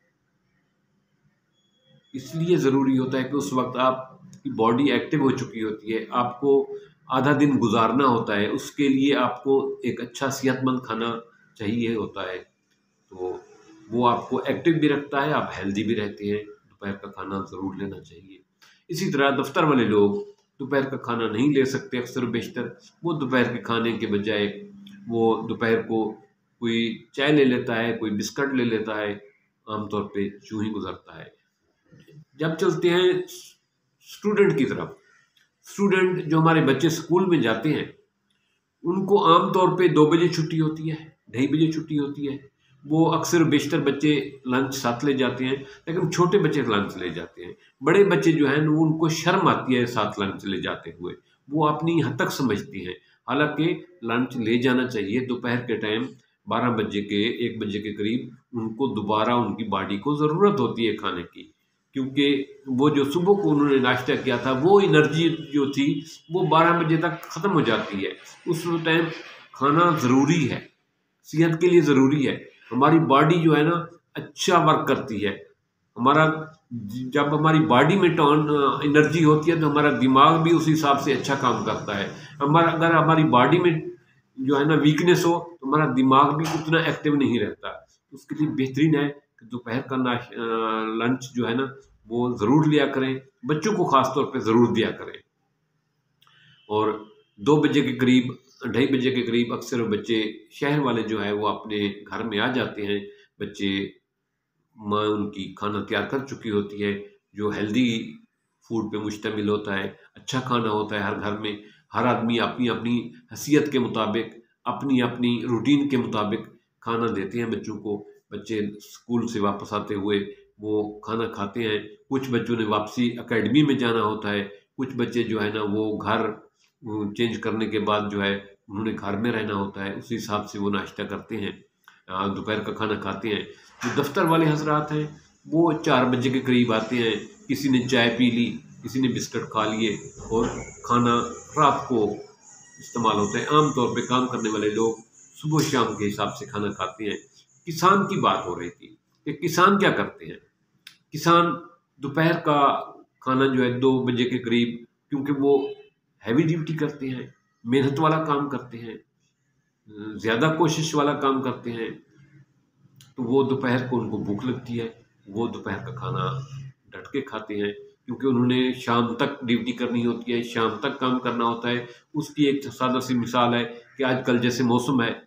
इसलिए ज़रूरी होता है कि उस वक्त आपकी बॉडी एक्टिव हो चुकी होती है, आपको आधा दिन गुजारना होता है, उसके लिए आपको एक अच्छा सेहतमंद खाना चाहिए होता है। तो वो आपको एक्टिव भी रखता है, आप हेल्दी भी रहते हैं। दोपहर का खाना ज़रूर लेना चाहिए। इसी तरह दफ्तर वाले लोग दोपहर का खाना नहीं ले सकते अक्सर बेशतर, वो दोपहर के खाने के बजाय वो दोपहर को कोई चाय ले लेता है, कोई बिस्किट ले लेता है, आमतौर पे यूँ ही गुजरता है। जब चलते हैं स्टूडेंट की तरफ, स्टूडेंट जो हमारे बच्चे स्कूल में जाते हैं उनको आमतौर पे 2 बजे छुट्टी होती है, 2:30 बजे छुट्टी होती है। वो अक्सर बेशतर बच्चे लंच साथ ले जाते हैं, लेकिन छोटे बच्चे लंच ले जाते हैं। बड़े बच्चे जो हैं वो उनको शर्म आती है साथ लंच ले जाते हुए, वो अपनी हद तक समझती हैं। हालांकि लंच ले जाना चाहिए। दोपहर के टाइम 12 बजे के 1 बजे के करीब उनको दोबारा उनकी बॉडी को ज़रूरत होती है खाने की, क्योंकि वो जो सुबह को उन्होंने नाश्ता किया था वो एनर्जी जो थी वो 12 बजे तक ख़त्म हो जाती है। उस टाइम खाना ज़रूरी है, सेहत के लिए ज़रूरी है। हमारी बॉडी जो है ना अच्छा वर्क करती है। हमारा जब हमारी बॉडी में एनर्जी होती है तो हमारा दिमाग भी उस हिसाब से अच्छा काम करता है। अगर हमारी बॉडी में जो है ना वीकनेस हो तो हमारा दिमाग भी उतना एक्टिव नहीं रहता। उसके लिए बेहतरीन है कि दोपहर का लंच जो है ना वो ज़रूर लिया करें, बच्चों को ख़ास तौर पे ज़रूर दिया करें। और 2 बजे के करीब, 2:30 बजे के करीब अक्सर बच्चे शहर वाले जो है वो अपने घर में आ जाते हैं। बच्चे, माँ उनकी खाना तैयार कर चुकी होती है जो हेल्दी फूड पे मुश्तमिल होता है। अच्छा खाना होता है हर घर में। हर आदमी अपनी अपनी हैसियत के मुताबिक, अपनी अपनी रूटीन के मुताबिक खाना देते हैं बच्चों को। बच्चे स्कूल से वापस आते हुए वो खाना खाते हैं। कुछ बच्चों ने वापसी एकेडमी में जाना होता है, कुछ बच्चे जो है ना वो घर चेंज करने के बाद जो है उन्होंने घर में रहना होता है, उसी हिसाब से वो नाश्ता करते हैं, दोपहर का खाना खाते हैं। जो दफ्तर वाले हजरात हैं वो 4 बजे के करीब आते हैं, किसी ने चाय पी ली, किसी ने बिस्किट खा लिए और खाना रात को इस्तेमाल होता है। आमतौर पे काम करने वाले लोग सुबह शाम के हिसाब से खाना खाते हैं। किसान की बात हो रही थी कि किसान क्या करते हैं। किसान दोपहर का खाना जो है 2 बजे के करीब, क्योंकि वो हैवी ड्यूटी करते हैं, मेहनत वाला काम करते हैं, ज़्यादा कोशिश वाला काम करते हैं, तो वो दोपहर को उनको भूख लगती है, वो दोपहर का खाना डट के खाते हैं, क्योंकि उन्होंने शाम तक ड्यूटी करनी होती है, शाम तक काम करना होता है। उसकी एक सादा सी मिसाल है कि आजकल जैसे मौसम है,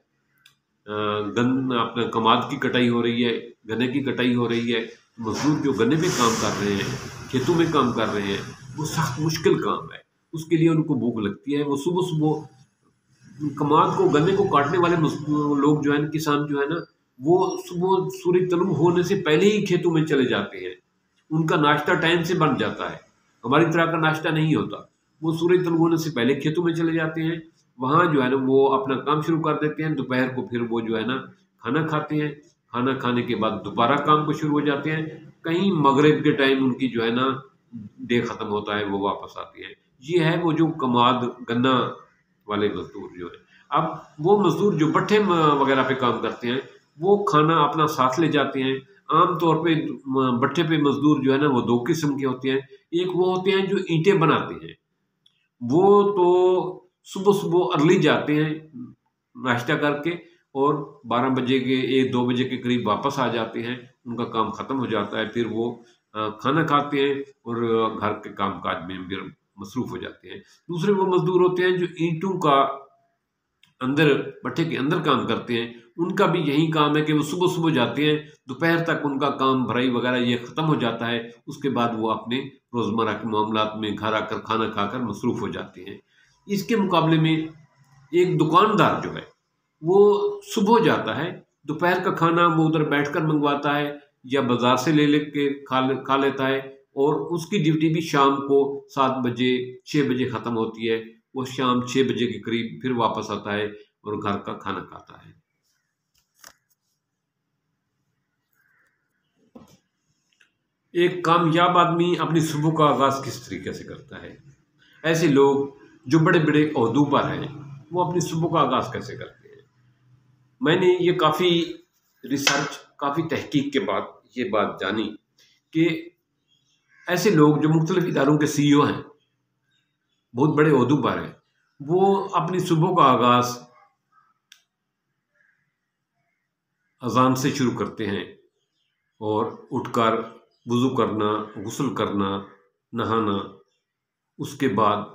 अपना कमाद की कटाई हो रही है, गन्ने की कटाई हो रही है, मजदूर जो गन्ने पे काम कर रहे हैं, खेतों में काम कर रहे हैं, वो सख्त मुश्किल काम है। उसके लिए उनको भूख लगती है। वो सुबह सुबह कमाद को, गन्ने को काटने वाले लोग जो है, किसान जो है ना, वो सुबह सूरज तलब होने से पहले ही खेतों में चले जाते हैं। उनका नाश्ता टाइम से बन जाता है, हमारी तरह का नाश्ता नहीं होता। वो सूरज तलब होने से पहले खेतों में चले जाते हैं, वहाँ जो है ना वो अपना काम शुरू कर देते हैं। दोपहर को फिर वो जो है ना खाना खाते हैं, खाना खाने के बाद दोबारा काम को शुरू हो जाते हैं। कहीं मगरिब के टाइम उनकी जो है ना डे ख़त्म होता है, वो वापस आती है। ये है वो जो कमाद गन्ना वाले मजदूर जो है। अब वो मजदूर जो भट्ठे वगैरह पे काम करते हैं, वो खाना अपना साथ ले जाते हैं। आम तौर पे भट्ठे पे मजदूर जो है ना वो दो किस्म के होते हैं। एक वो होते हैं जो ईंटें बनाते हैं, वो तो सुबह सुबह अर्ली जाते हैं नाश्ता करके, और 12 बजे के 1-2 बजे के करीब वापस आ जाते हैं। उनका काम ख़त्म हो जाता है, फिर वो खाना खाते हैं और घर के कामकाज में फिर मसरूफ़ हो जाते हैं। दूसरे वो मजदूर होते हैं जो ईंटों का अंदर, भट्ठे के अंदर काम करते हैं। उनका भी यही काम है कि वो सुबह सुबह जाते हैं, दोपहर तक उनका काम भराई वगैरह ये ख़त्म हो जाता है। उसके बाद वो अपने रोज़मर्रा के मामलात में घर आकर खाना खाकर मसरूफ़ हो जाते हैं। इसके मुकाबले में एक दुकानदार जो है वो सुबह जाता है, दोपहर का खाना वो उधर बैठकर मंगवाता है या बाज़ार से ले लेके खा लेता है, और उसकी ड्यूटी भी शाम को 7 बजे 6 बजे ख़त्म होती है। वो शाम 6 बजे के करीब फिर वापस आता है और घर का खाना खाता है। एक कामयाब आदमी अपनी सुबह का आगाज़ किस तरीके से करता है? ऐसे लोग जो बड़े बड़े ओहदों पर हैं, वो अपनी सुबह का आगाज़ कैसे करते हैं? मैंने ये काफ़ी रिसर्च, काफ़ी तहकीक के बाद ये बात जानी कि ऐसे लोग जो मुख्तलिफ इदारों के CEO हैं, बहुत बड़े ओहदों पर हैं, वो अपनी सुबह का आगाज़ अज़ान से शुरू करते हैं, और उठकर वुज़ू करना, गुस्ल करना, नहाना, उसके बाद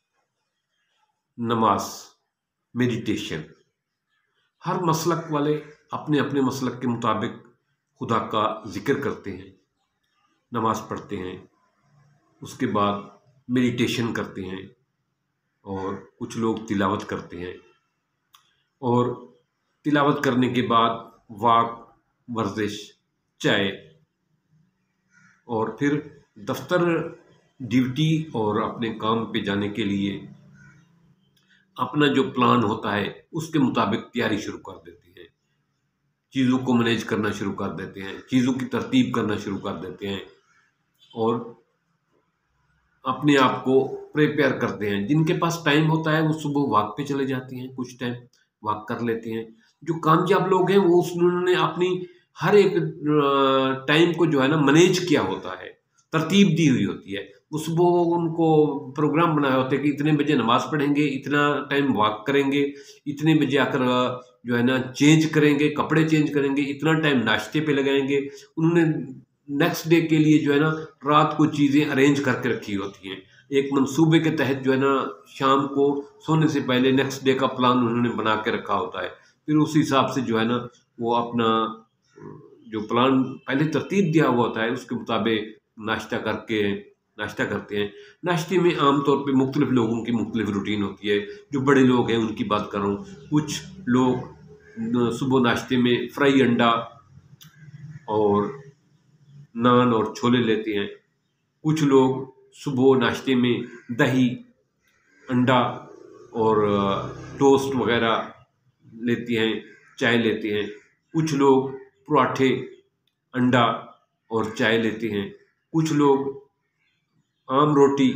नमाज, मेडिटेशन। हर मसलक वाले अपने अपने मसलक के मुताबिक खुदा का ज़िक्र करते हैं, नमाज पढ़ते हैं, उसके बाद मेडिटेशन करते हैं, और कुछ लोग तिलावत करते हैं, और तिलावत करने के बाद वॉक, वर्जिश, चाय, और फिर दफ्तर, ड्यूटी और अपने काम पे जाने के लिए अपना जो प्लान होता है उसके मुताबिक तैयारी शुरू कर देते हैं। चीज़ों को मैनेज करना शुरू कर देते हैं, चीज़ों की तरतीब करना शुरू कर देते हैं, और अपने आप को प्रिपेयर करते हैं। जिनके पास टाइम होता है वो सुबह वॉक पे चले जाते हैं, कुछ टाइम वॉक कर लेते हैं। जो कामयाब लोग हैं वो उन्होंने अपनी हर एक टाइम को जो है ना मैनेज किया होता है, तरतीब दी हुई होती है। वो सुबह उनको प्रोग्राम बनाया होता है कि इतने बजे नमाज पढ़ेंगे, इतना टाइम वॉक करेंगे, इतने बजे आकर जो है ना चेंज करेंगे, कपड़े चेंज करेंगे, इतना टाइम नाश्ते पे लगाएंगे। उन्होंने नेक्स्ट डे के लिए जो है ना रात को चीज़ें अरेंज करके रखी होती हैं। एक मंसूबे के तहत जो है ना शाम को सोने से पहले नेक्स्ट डे का प्लान उन्होंने बना के रखा होता है। फिर उस हिसाब से जो है ना वो अपना जो प्लान पहले तरतीब दिया हुआ होता है उसके मुताबिक नाश्ता करते हैं। नाश्ते में आमतौर पे मुख्तलिफ लोगों की मुख्तलिफ रूटीन होती है। जो बड़े लोग हैं उनकी बात कर रहा हूँ। कुछ लोग सुबह नाश्ते में फ्राई अंडा और नान और छोले लेते हैं। कुछ लोग सुबह नाश्ते में दही, अंडा और टोस्ट वगैरह लेते हैं, चाय लेते हैं। कुछ लोग पराठे, अंडा और चाय लेते हैं। कुछ लोग आम रोटी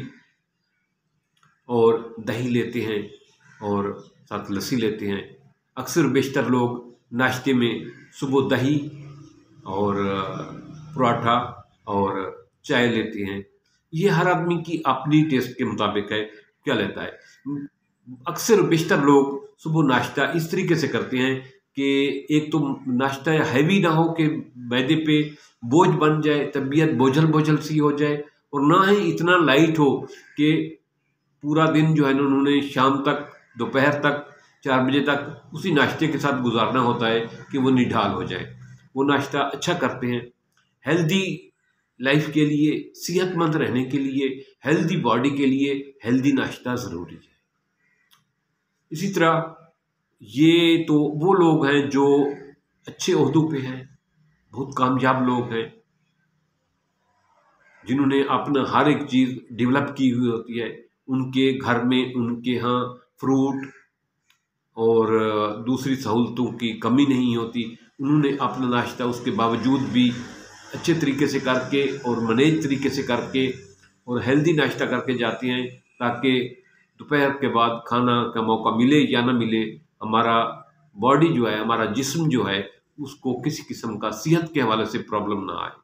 और दही लेते हैं और साथ लस्सी लेते हैं। अक्सर बेशतर लोग नाश्ते में सुबह दही और पराठा और चाय लेते हैं। ये हर आदमी की अपनी टेस्ट के मुताबिक है। क्या लेता है। अक्सर बेशतर लोग सुबह नाश्ता इस तरीके से करते हैं कि एक तो नाश्ता हैवी ना हो कि मैदे पे बोझ बन जाए, तबीयत बोझल बोझल सी हो जाए, और ना ही इतना लाइट हो कि पूरा दिन जो है ना उन्होंने शाम तक, दोपहर तक, 4 बजे तक उसी नाश्ते के साथ गुजारना होता है कि वो निढाल हो जाए। वो नाश्ता अच्छा करते हैं हेल्दी लाइफ के लिए, सेहतमंद रहने के लिए, हेल्दी बॉडी के लिए हेल्दी नाश्ता ज़रूरी है। इसी तरह ये तो वो लोग हैं जो अच्छे ओहदों पे हैं, बहुत कामयाब लोग हैं, जिन्होंने अपना हर एक चीज़ डेवलप की हुई होती है। उनके घर में, उनके यहाँ फ्रूट और दूसरी सहूलतों की कमी नहीं होती। उन्होंने अपना नाश्ता उसके बावजूद भी अच्छे तरीके से करके और मैनेज तरीके से करके और हेल्दी नाश्ता करके जाते हैं, ताकि दोपहर के बाद खाना का मौका मिले या ना मिले, हमारा बॉडी जो है, हमारा जिस्म जो है, उसको किसी किस्म का सेहत के हवाले से प्रॉब्लम ना आए।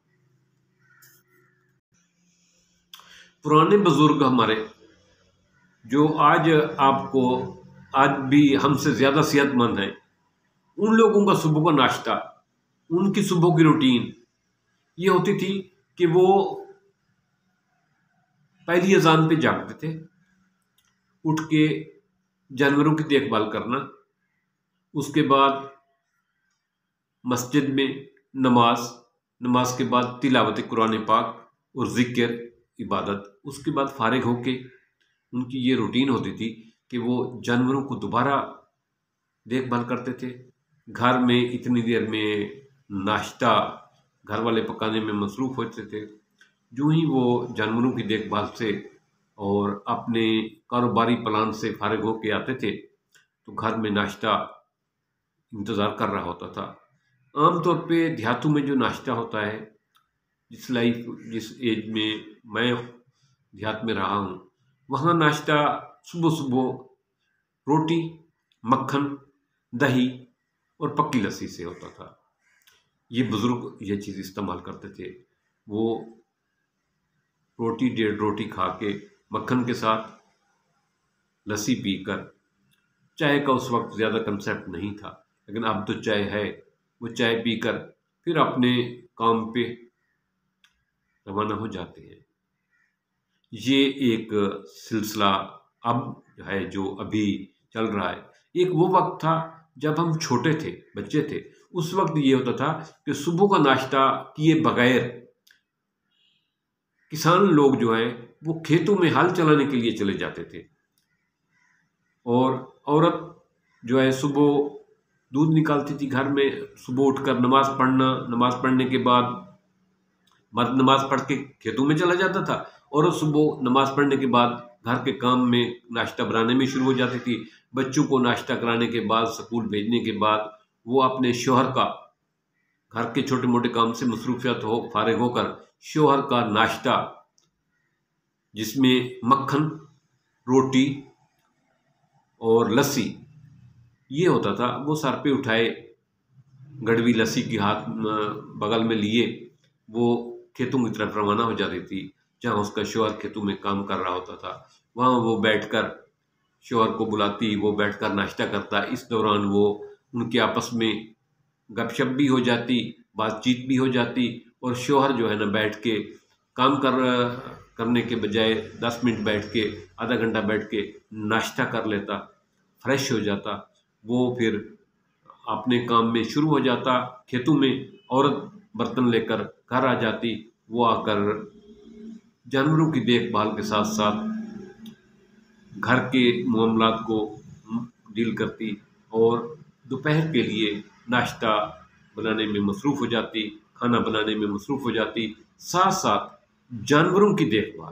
पुराने बुजुर्ग हमारे, जो आज भी हमसे ज़्यादा सेहतमंद हैं, उन लोगों का सुबह का नाश्ता, उनकी सुबह की रूटीन ये होती थी कि वो पहली अजान पे जागते थे, उठ के जानवरों की देखभाल करना, उसके बाद मस्जिद में नमाज, नमाज के बाद तिलावत कुरान पाक और ज़िक्र, इबादत, उसके बाद फारिग होके उनकी ये रूटीन होती थी कि वो जानवरों को दोबारा देखभाल करते थे। घर में इतनी देर में नाश्ता घर वाले पकाने में मसरूफ़ होते थे। जो ही वो जानवरों की देखभाल से और अपने कारोबारी प्लान से फारिग होके आते थे, तो घर में नाश्ता इंतज़ार कर रहा होता था। आम तौर पे देहातों में जो नाश्ता होता है, जिस एज में मैं देहात में रहा हूँ, वहाँ नाश्ता सुबह सुबह रोटी, मक्खन, दही और पक्की लस्सी से होता था। ये बुज़ुर्ग ये चीज़ इस्तेमाल करते थे। वो रोटी, 1.5 रोटी खा के मक्खन के साथ लस्सी पीकर, चाय का उस वक्त ज़्यादा कंसेप्ट नहीं था, लेकिन अब तो चाय है, वो चाय पीकर फिर अपने काम पे रवाना हो जाते हैं। ये एक सिलसिला अब है जो अभी चल रहा है। एक वो वक्त था जब हम छोटे थे, बच्चे थे, उस वक्त ये होता था कि सुबह का नाश्ता किए बगैर किसान लोग जो हैं वो खेतों में हल चलाने के लिए चले जाते थे, और औरत जो है सुबह दूध निकालती थी घर में। सुबह उठकर नमाज पढ़ना, नमाज पढ़ने के बाद मर्द नमाज पढ़ के खेतों में चला जाता था, और सुबह नमाज पढ़ने के बाद घर के काम में नाश्ता बनाने में शुरू हो जाती थी। बच्चों को नाश्ता कराने के बाद, स्कूल भेजने के बाद, वो अपने शौहर का, घर के छोटे मोटे काम से मसरूफियत हो फारिग होकर शौहर का नाश्ता, जिसमें मक्खन, रोटी और लस्सी ये होता था, वो सर पे उठाए, गड़वी लस्सी की हाथ बगल में लिए, वो खेतों की तरफ रवाना हो जाती थी, जहाँ उसका शौहर खेतों में काम कर रहा होता था। वहाँ वो बैठकर शौहर को बुलाती, वो बैठकर नाश्ता करता। इस दौरान वो उनके आपस में गपशप भी हो जाती, बातचीत भी हो जाती, और शौहर जो है ना बैठ के काम करने के बजाय 10 मिनट बैठ के, आधा घंटा बैठ के नाश्ता कर लेता, फ्रेश हो जाता। वो फिर अपने काम में शुरू हो जाता। खेतों में औरत बर्तन लेकर घर आ जाती, वो आकर जानवरों की देखभाल के साथ साथ घर के मामलात को डील करती, और दोपहर के लिए नाश्ता बनाने में मसरूफ़ हो जाती, खाना बनाने में मसरूफ़ हो जाती। साथ साथ जानवरों की देखभाल,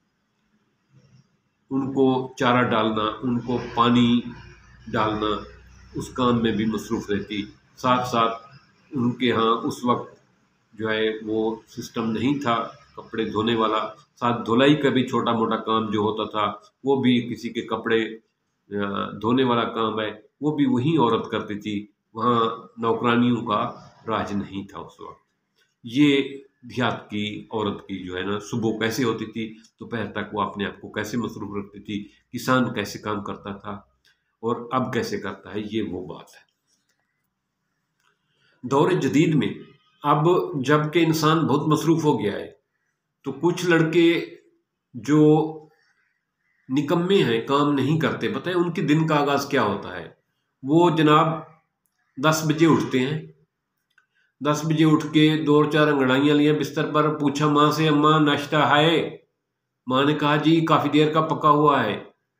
उनको चारा डालना, उनको पानी डालना, उस काम में भी मसरूफ़ रहती। साथ साथ उनके यहाँ उस वक्त जो है वो सिस्टम नहीं था कपड़े धोने वाला, साथ धुलाई का भी छोटा मोटा काम जो होता था, वो भी किसी के कपड़े धोने वाला काम है, वो भी वही औरत करती थी। वहाँ नौकरानियों का राज नहीं था उस वक्त। ये देहात की औरत की जो है ना सुबह कैसे होती थी, दोपहर तक वो अपने आप को कैसे मसरूफ रखती थी, किसान कैसे काम करता था और अब कैसे करता है, ये वो बात है। दौर जदीद में अब जबकि इंसान बहुत मसरूफ हो गया है, तो कुछ लड़के जो निकम्मे हैं, काम नहीं करते, पता है उनके दिन का आगाज क्या होता है? वो जनाब 10 बजे उठते हैं। 10 बजे उठ के 2-4 अंगड़ाइयाँ लिया बिस्तर पर, पूछा माँ से, अम्मा नाश्ता है? माँ ने कहा जी काफी देर का पका हुआ है।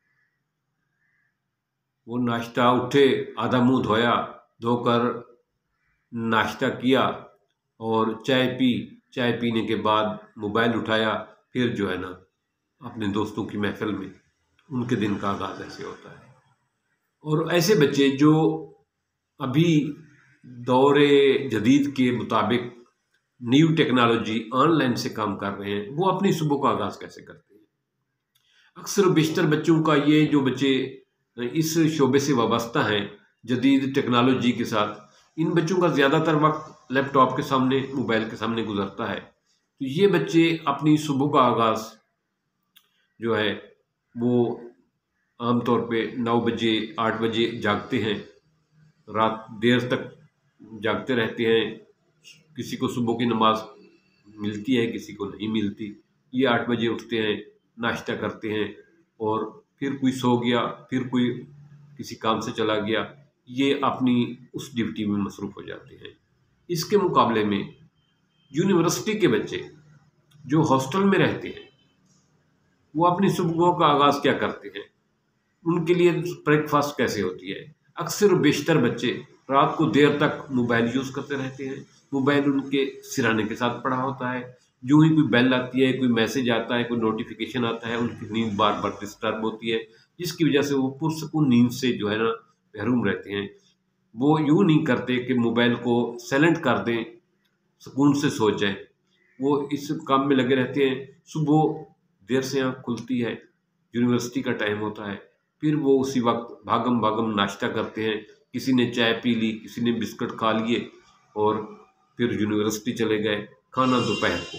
वो नाश्ता उठे, आधा मुंह धोया, धोकर नाश्ता किया और चाय पी। चाय पीने के बाद मोबाइल उठाया, फिर जो है ना अपने दोस्तों की महफिल में, उनके दिन का आगाज ऐसे होता है। और ऐसे बच्चे जो अभी दौरे जदीद के मुताबिक न्यू टेक्नोलॉजी ऑनलाइन से काम कर रहे हैं, वो अपनी सुबह का आगाज कैसे करते हैं? अक्सर बेशतर बच्चों का, ये जो बच्चे इस शोबे से वाबस्ता हैं जदीद टेक्नोलॉजी के साथ, इन बच्चों का ज़्यादातर वक्त लैपटॉप के सामने, मोबाइल के सामने गुजरता है। तो ये बच्चे अपनी सुबह का आगाज़ जो है वो आमतौर पे 9 बजे 8 बजे जागते हैं, रात देर तक जागते रहते हैं। किसी को सुबह की नमाज मिलती है, किसी को नहीं मिलती। ये 8 बजे उठते हैं, नाश्ता करते हैं और फिर कोई सो गया, फिर कोई किसी काम से चला गया, ये अपनी उस ड्यूटी में मसरूफ़ हो जाते हैं। इसके मुकाबले में यूनिवर्सिटी के बच्चे जो हॉस्टल में रहते हैं, वो अपनी सुबह का आगाज़ क्या करते हैं? उनके लिए ब्रेकफास्ट कैसे होती है? अक्सर बेशतर बच्चे रात को देर तक मोबाइल यूज़ करते रहते हैं। मोबाइल उनके सिरहाने के साथ पड़ा होता है। यूं ही कोई बेल आती है, कोई मैसेज आता है, कोई नोटिफिकेशन आता है, उनकी नींद बार बार डिस्टर्ब होती है, जिसकी वजह से वो पुरसकून नींद से जो है ना महरूम रहते हैं। वो यूं नहीं करते कि मोबाइल को साइलेंट कर दें, सुकून से सो जाएं। वो इस काम में लगे रहते हैं। सुबह देर से आँख खुलती है, यूनिवर्सिटी का टाइम होता है, फिर वो उसी वक्त भागम भागम नाश्ता करते हैं। किसी ने चाय पी ली, किसी ने बिस्कुट खा लिए और फिर यूनिवर्सिटी चले गए। खाना दोपहर को।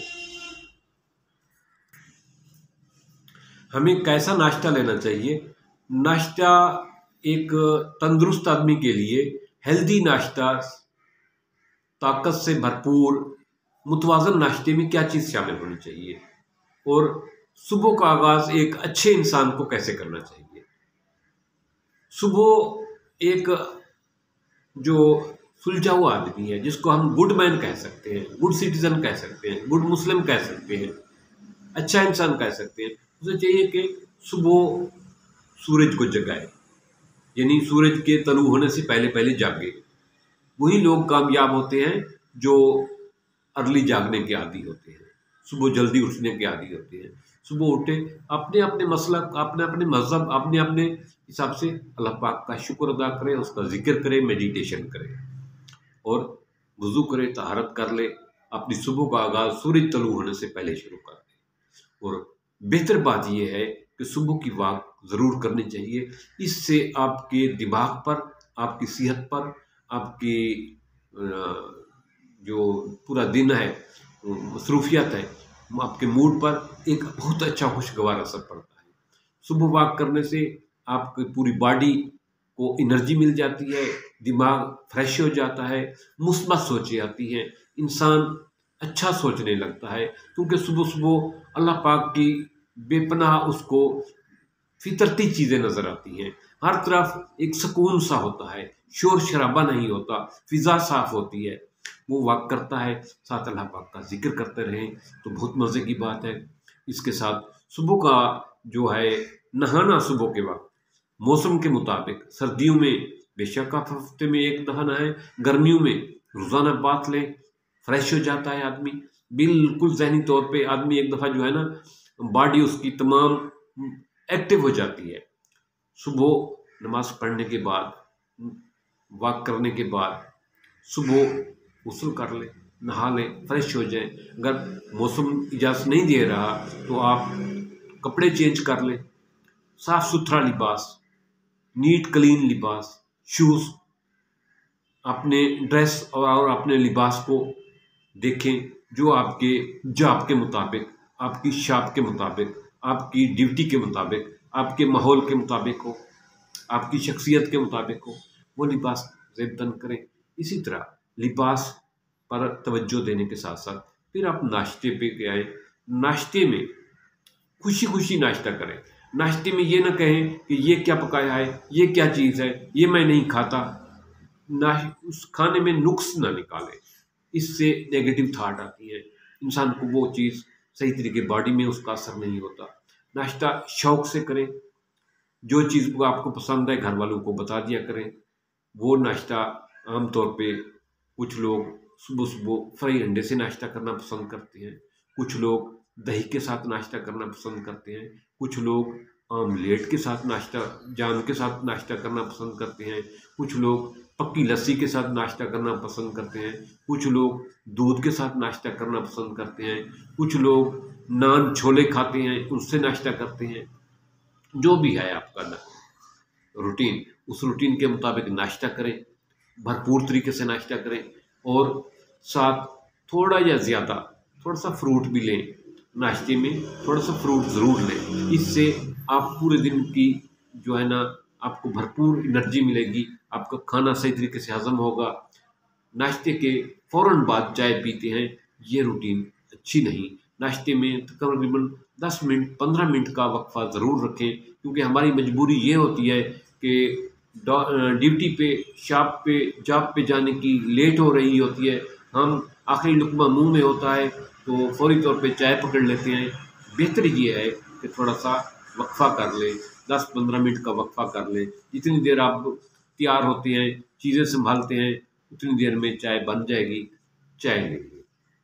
हमें कैसा नाश्ता लेना चाहिए? नाश्ता एक तंदुरुस्त आदमी के लिए हेल्दी नाश्ता, ताकत से भरपूर मुतवाज़न नाश्ते में क्या चीज़ शामिल होनी चाहिए और सुबह का आगाज़ एक अच्छे इंसान को कैसे करना चाहिए? सुबह एक जो सुलझा हुआ आदमी है, जिसको हम गुड मैन कह सकते हैं, गुड सिटीजन कह सकते हैं, गुड मुस्लिम कह सकते हैं, अच्छा इंसान कह सकते हैं, उसे चाहिए कि सुबह सूरज को जगाए, यानी सूरज के तलू होने से पहले पहले जागे। वही लोग कामयाब होते हैं जो अर्ली जागने के आदी होते हैं, सुबह जल्दी उठने के आदी होते हैं। सुबह उठे, अपने अपने मसलक, अपने अपने मजहब, अपने अपने हिसाब से अल्लाह पाक का शुक्र अदा करे, उसका जिक्र करे, मेडिटेशन करे और वज़ू करे, तहारत कर ले, अपनी सुबह का आगाज़ सूरज तलू होने से पहले शुरू कर दे। और बेहतर बात यह है कि सुबह की वॉक ज़रूर करनी चाहिए। इससे आपके दिमाग पर, आपकी सेहत पर, आपकी जो पूरा दिन है, मसरूफियत है, आपके मूड पर एक बहुत अच्छा खुशगवार असर पड़ता है। सुबह वॉक करने से आपकी पूरी बॉडी को एनर्जी मिल जाती है, दिमाग फ्रेश हो जाता है, मुस्बत सोचें आती हैं, इंसान अच्छा सोचने लगता है, क्योंकि सुबह सुबह अल्लाह पाक की बेपनाह उसको फितरती चीज़ें नज़र आती हैं। हर तरफ एक सुकून सा होता है, शोर शराबा नहीं होता, फिज़ा साफ होती है। वो वॉक करता है, साथ अल्लाह पाक का जिक्र करते रहें तो बहुत मज़े की बात है। इसके साथ सुबह का जो है नहाना, सुबह के वक्त मौसम के मुताबिक, सर्दियों में बेशक आप हफ्ते में एक नहाना है, गर्मियों में रोज़ाना बात लें, फ्रेश हो जाता है आदमी, बिल्कुल ज़हनी तौर पे आदमी एक दफ़ा जो है ना बॉडी उसकी तमाम एक्टिव हो जाती है। सुबह नमाज पढ़ने के बाद, वॉक करने के बाद, सुबह गुस्ल कर लें, नहा लें, फ्रेश हो जाएं। अगर मौसम इजाज़त नहीं दे रहा तो आप कपड़े चेंज कर लें, साफ़ सुथरा लिबास, नीट क्लीन लिबास, शूज़, अपने ड्रेस और अपने लिबास को देखें, जो आपके जॉब के मुताबिक, आपकी शॉप के मुताबिक, आपकी ड्यूटी के मुताबिक, आपके माहौल के मुताबिक हो, आपकी शख्सियत के मुताबिक हो, वो लिबास ज़ेब तन करें। इसी तरह लिबास पर तवज्जो देने के साथ साथ फिर आप नाश्ते पे के आए। नाश्ते में खुशी खुशी नाश्ता करें। नाश्ते में ये ना कहें कि ये क्या पकाया है, ये क्या चीज़ है, ये मैं नहीं खाता। ना उस खाने में नुक्स ना निकालें, इससे नेगेटिव थाट आती है, इंसान को वो चीज़ सही तरीके बॉडी में उसका असर नहीं होता। नाश्ता शौक से करें, जो चीज़ को आपको पसंद है घर वालों को बता दिया करें। वो नाश्ता आमतौर पे कुछ लोग सुबह-सुबह फ्राई अंडे से नाश्ता करना पसंद करते हैं, कुछ लोग दही के साथ नाश्ता करना पसंद करते हैं, कुछ लोग आमलेट के साथ नाश्ता जाम के साथ नाश्ता करना पसंद करते हैं, कुछ लोग पक्की लस्सी के साथ नाश्ता करना पसंद करते हैं, कुछ लोग दूध के साथ नाश्ता करना पसंद करते हैं, कुछ लोग नान छोले खाते हैं उससे नाश्ता करते हैं। जो भी है आपका ना रूटीन, उस रूटीन के मुताबिक नाश्ता करें, भरपूर तरीके से नाश्ता करें और साथ थोड़ा या ज़्यादा थोड़ा सा फ्रूट भी लें। नाश्ते में थोड़ा सा फ्रूट ज़रूर लें, इससे आप पूरे दिन की जो है ना आपको भरपूर एनर्जी मिलेगी, आपका खाना सही तरीके से हज़म होगा। नाश्ते के फ़ौरन बाद चाय पीते हैं, ये रूटीन अच्छी नहीं। नाश्ते में तकरीबन 10 मिनट 15 मिनट का वक्फ़ा ज़रूर रखें, क्योंकि हमारी मजबूरी ये होती है कि ड्यूटी पे, शॉप पे, जॉब पे जाने की लेट हो रही होती है, हम आखिरी लुक़मा मुँह में होता है तो फ़ौरी तौर पे चाय पकड़ लेते हैं। बेहतर ये है कि थोड़ा सा वक्फ़ा कर लें, 10-15 मिनट का वक्फ़ा कर लें। जितनी देर आप तैयार होते हैं, चीज़ें संभालते हैं, उतनी देर में चाय बन जाएगी, चाय लेंगे।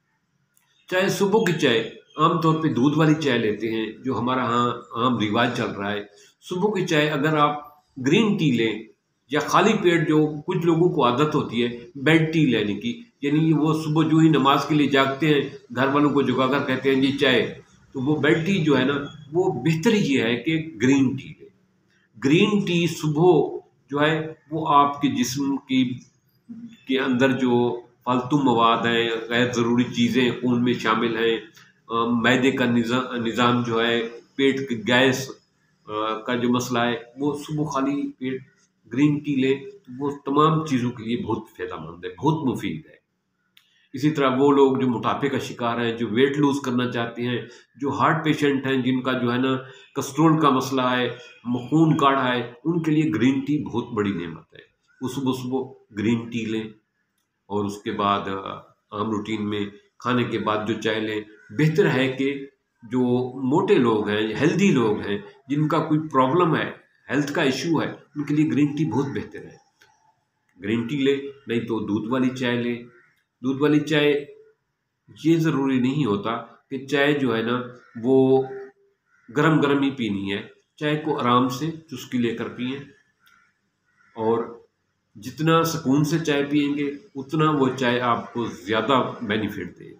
चाय सुबह की चाय आमतौर पे दूध वाली चाय लेते हैं, जो हमारा यहाँ आम रिवाज चल रहा है। सुबह की चाय अगर आप ग्रीन टी लें या खाली पेट, जो कुछ लोगों को आदत होती है बेड टी लेने की, यानी वो सुबह जो ही नमाज के लिए जागते हैं घर वालों को जगाकर कहते हैं जी चाय, तो वो बेड टी जो है ना, वो बेहतर ये है कि ग्रीन टी लें। ग्रीन टी सुबह जो है वो आपके जिस्म की के अंदर जो फालतू मवाद हैं, गैर ज़रूरी चीज़ें खून में शामिल हैं, मैदे का निज़ाम जो है, पेट की गैस का जो मसला है, वो सुबह खाली पेट ग्रीन टी लें तो वो तमाम चीज़ों के लिए बहुत फ़ायदेमंद है, बहुत मुफीद है। इसी तरह वो लोग जो मोटापे का शिकार हैं, जो वेट लूज़ करना चाहते हैं, जो हार्ट पेशेंट हैं, जिनका जो है ना कोलेस्ट्रॉल का मसला है, खून गाढ़ा है, उनके लिए ग्रीन टी बहुत बड़ी नेमत है। वो सुबह-सुबह ग्रीन टी लें और उसके बाद आम रूटीन में खाने के बाद जो चाय लें। बेहतर है कि जो मोटे लोग हैं, हेल्दी लोग हैं, जिनका कोई प्रॉब्लम है, हेल्थ का इश्यू है, उनके लिए ग्रीन टी बहुत बेहतर है। ग्रीन टी लें, नहीं तो दूध वाली चाय लें। दूध वाली चाय ये ज़रूरी नहीं होता कि चाय जो है ना वो गरम-गरम ही पीनी है। चाय को आराम से चुस्की लेकर पिएँ और जितना सुकून से चाय पिएंगे उतना वो चाय आपको ज़्यादा बेनिफिट देगी।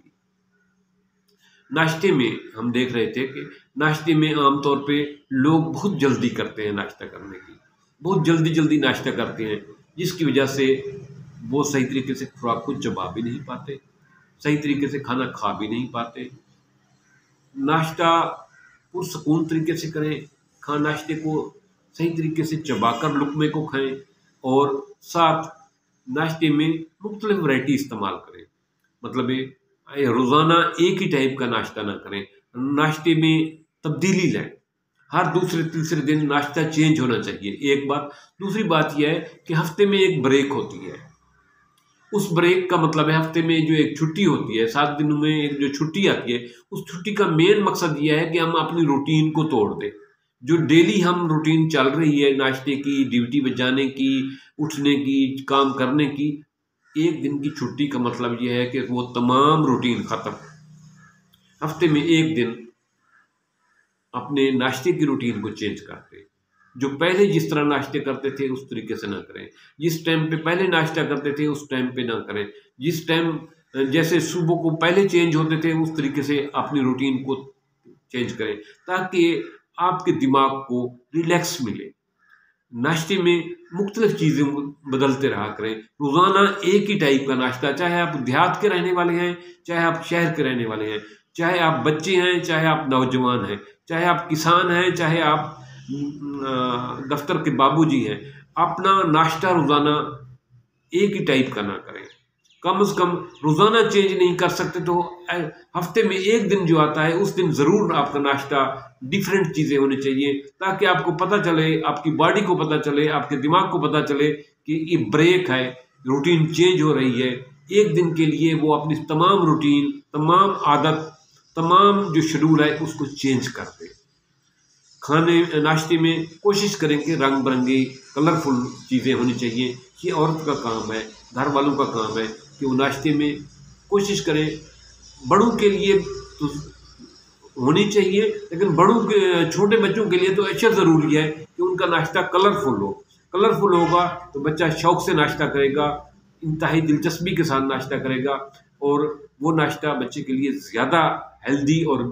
नाश्ते में हम देख रहे थे कि नाश्ते में आमतौर पे लोग बहुत जल्दी करते हैं नाश्ता करने की, बहुत जल्दी नाश्ता करते हैं, जिसकी वजह से वो सही तरीके से खुराक को चबा भी नहीं पाते, सही तरीके से खाना खा भी नहीं पाते। नाश्ता पुरसुकून तरीके से करें, नाश्ते को सही तरीके से चबाकर लुक़मे को खाएं और साथ नाश्ते में मुख्तलिफ वैरायटी इस्तेमाल करें। मतलब रोज़ाना एक ही टाइप का नाश्ता ना करें, नाश्ते में तब्दीली लाएं। हर दूसरे तीसरे दिन नाश्ता चेंज होना चाहिए, एक बात। दूसरी बात यह है कि हफ्ते में एक ब्रेक होती है। उस ब्रेक का मतलब है हफ्ते में जो एक छुट्टी होती है, 7 दिनों में एक जो छुट्टी आती है, उस छुट्टी का मेन मकसद यह है कि हम अपनी रूटीन को तोड़ दें। जो डेली हम रूटीन चल रही है, नाश्ते की, ड्यूटी पे जाने की, उठने की, काम करने की, एक दिन की छुट्टी का मतलब यह है कि वो तमाम रूटीन ख़त्म। हफ्ते में एक दिन अपने नाश्ते की रूटीन को चेंज करते, जो पहले जिस तरह नाश्ते करते थे उस तरीके से ना करें, जिस टाइम पे पहले नाश्ता करते थे उस टाइम पे ना करें, जिस टाइम जैसे सुबह को पहले चेंज होते थे उस तरीके से अपनी रूटीन को चेंज करें, ताकि आपके दिमाग को रिलैक्स मिले। नाश्ते में मुख्तलिफ चीज़ें बदलते रहा करें। रोज़ाना एक ही टाइप का नाश्ता, चाहे आप देहात के रहने वाले हैं, चाहे आप शहर के रहने वाले हैं, चाहे आप बच्चे हैं, चाहे आप नौजवान हैं, चाहे आप किसान हैं, चाहे आप दफ्तर के बाबूजी हैं, अपना नाश्ता रोज़ाना एक ही टाइप का ना करें। कम से कम रोज़ाना चेंज नहीं कर सकते तो हफ्ते में एक दिन जो आता है उस दिन ज़रूर आपका नाश्ता डिफरेंट चीज़ें होनी चाहिए, ताकि आपको पता चले, आपकी बॉडी को पता चले, आपके दिमाग को पता चले कि ये ब्रेक है, रूटीन चेंज हो रही है। एक दिन के लिए वो अपनी तमाम रूटीन, तमाम आदत, तमाम जो शेड्यूल है उसको चेंज कर दे। खाने नाश्ते में कोशिश करें कि रंग बिरंगी कलरफुल चीज़ें होनी चाहिए। ये औरत का काम है, घर वालों का काम है कि वो नाश्ते में कोशिश करें। बड़ों के लिए तो होनी चाहिए, लेकिन बड़ों के छोटे बच्चों के लिए तो अच्छा ज़रूरी है कि उनका नाश्ता कलरफुल हो। कलरफुल होगा तो बच्चा शौक़ से नाश्ता करेगा, इंतहाई दिलचस्पी के साथ नाश्ता करेगा, और वो नाश्ता बच्चे के लिए ज़्यादा हेल्दी और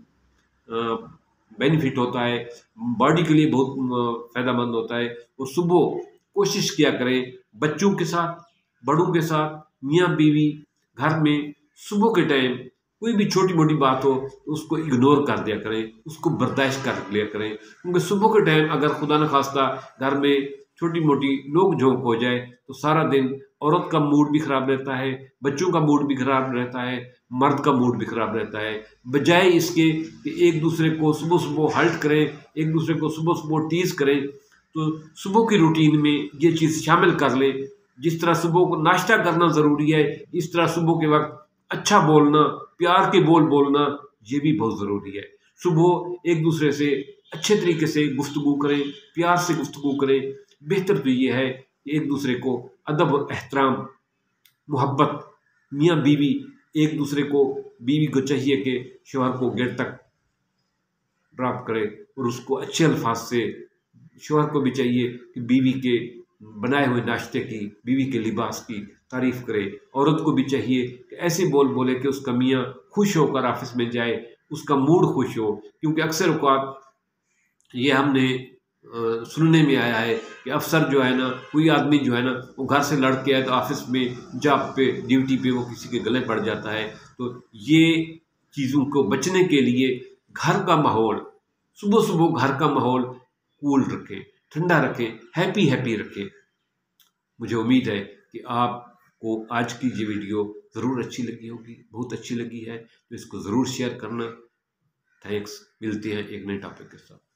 बेनिफिट होता है, बॉडी के लिए बहुत फ़ायदेमंद होता है। और सुबह कोशिश किया करें बच्चों के साथ, बड़ों के साथ, मियाँ बीवी घर में सुबह के टाइम कोई भी छोटी मोटी बात हो तो उसको इग्नोर कर दिया करें, उसको बर्दाश्त कर लिया करें। क्योंकि सुबह के टाइम अगर खुदा न खास्ता घर में छोटी मोटी नोक झोंक हो जाए तो सारा दिन औरत का मूड भी ख़राब रहता है, बच्चों का मूड भी ख़राब रहता है, मर्द का मूड भी ख़राब रहता है। बजाय इसके कि एक दूसरे को सुबह सुबह हर्ट करें, एक दूसरे को सुबह सुबह टीज़ करें, तो सुबह की रूटीन में ये चीज़ शामिल कर लें। जिस तरह सुबह को नाश्ता करना ज़रूरी है, इस तरह सुबह के वक्त अच्छा बोलना, प्यार के बोल बोलना, ये भी बहुत ज़रूरी है। सुबह एक दूसरे से अच्छे तरीके से गुफ्तगू करें, प्यार से गुफ्तगू करें। बेहतर तो ये है कि एक दूसरे को अदब और एहतराम, मोहब्बत, मियाँ बीवी एक दूसरे को, बीवी को चाहिए कि शौहर को गेट तक ड्रॉप करे और उसको अच्छे अल्फाज से, शौहर को भी चाहिए कि बीवी के बनाए हुए नाश्ते की, बीवी के लिबास की तारीफ़ करे। औरत को भी चाहिए कि ऐसे बोल बोले कि उसका मियाँ खुश होकर ऑफिस में जाए, उसका मूड खुश हो। क्योंकि अक्सर औक़ात ये हमने सुनने में आया है कि अफसर जो है ना, कोई आदमी जो है ना, वो घर से लड़ के आए तो ऑफिस में जॉब पे, ड्यूटी पे वो किसी के गले पड़ जाता है। तो ये चीज़ों को बचने के लिए घर का माहौल, सुबह सुबह घर का माहौल कूल रखें, ठंडा रखें, हैप्पी हैप्पी रखें। मुझे उम्मीद है कि आपको आज की ये वीडियो ज़रूर अच्छी लगी होगी, बहुत अच्छी लगी है तो इसको ज़रूर शेयर करना। थैंक्स, मिलते हैं एक नए टॉपिक के साथ।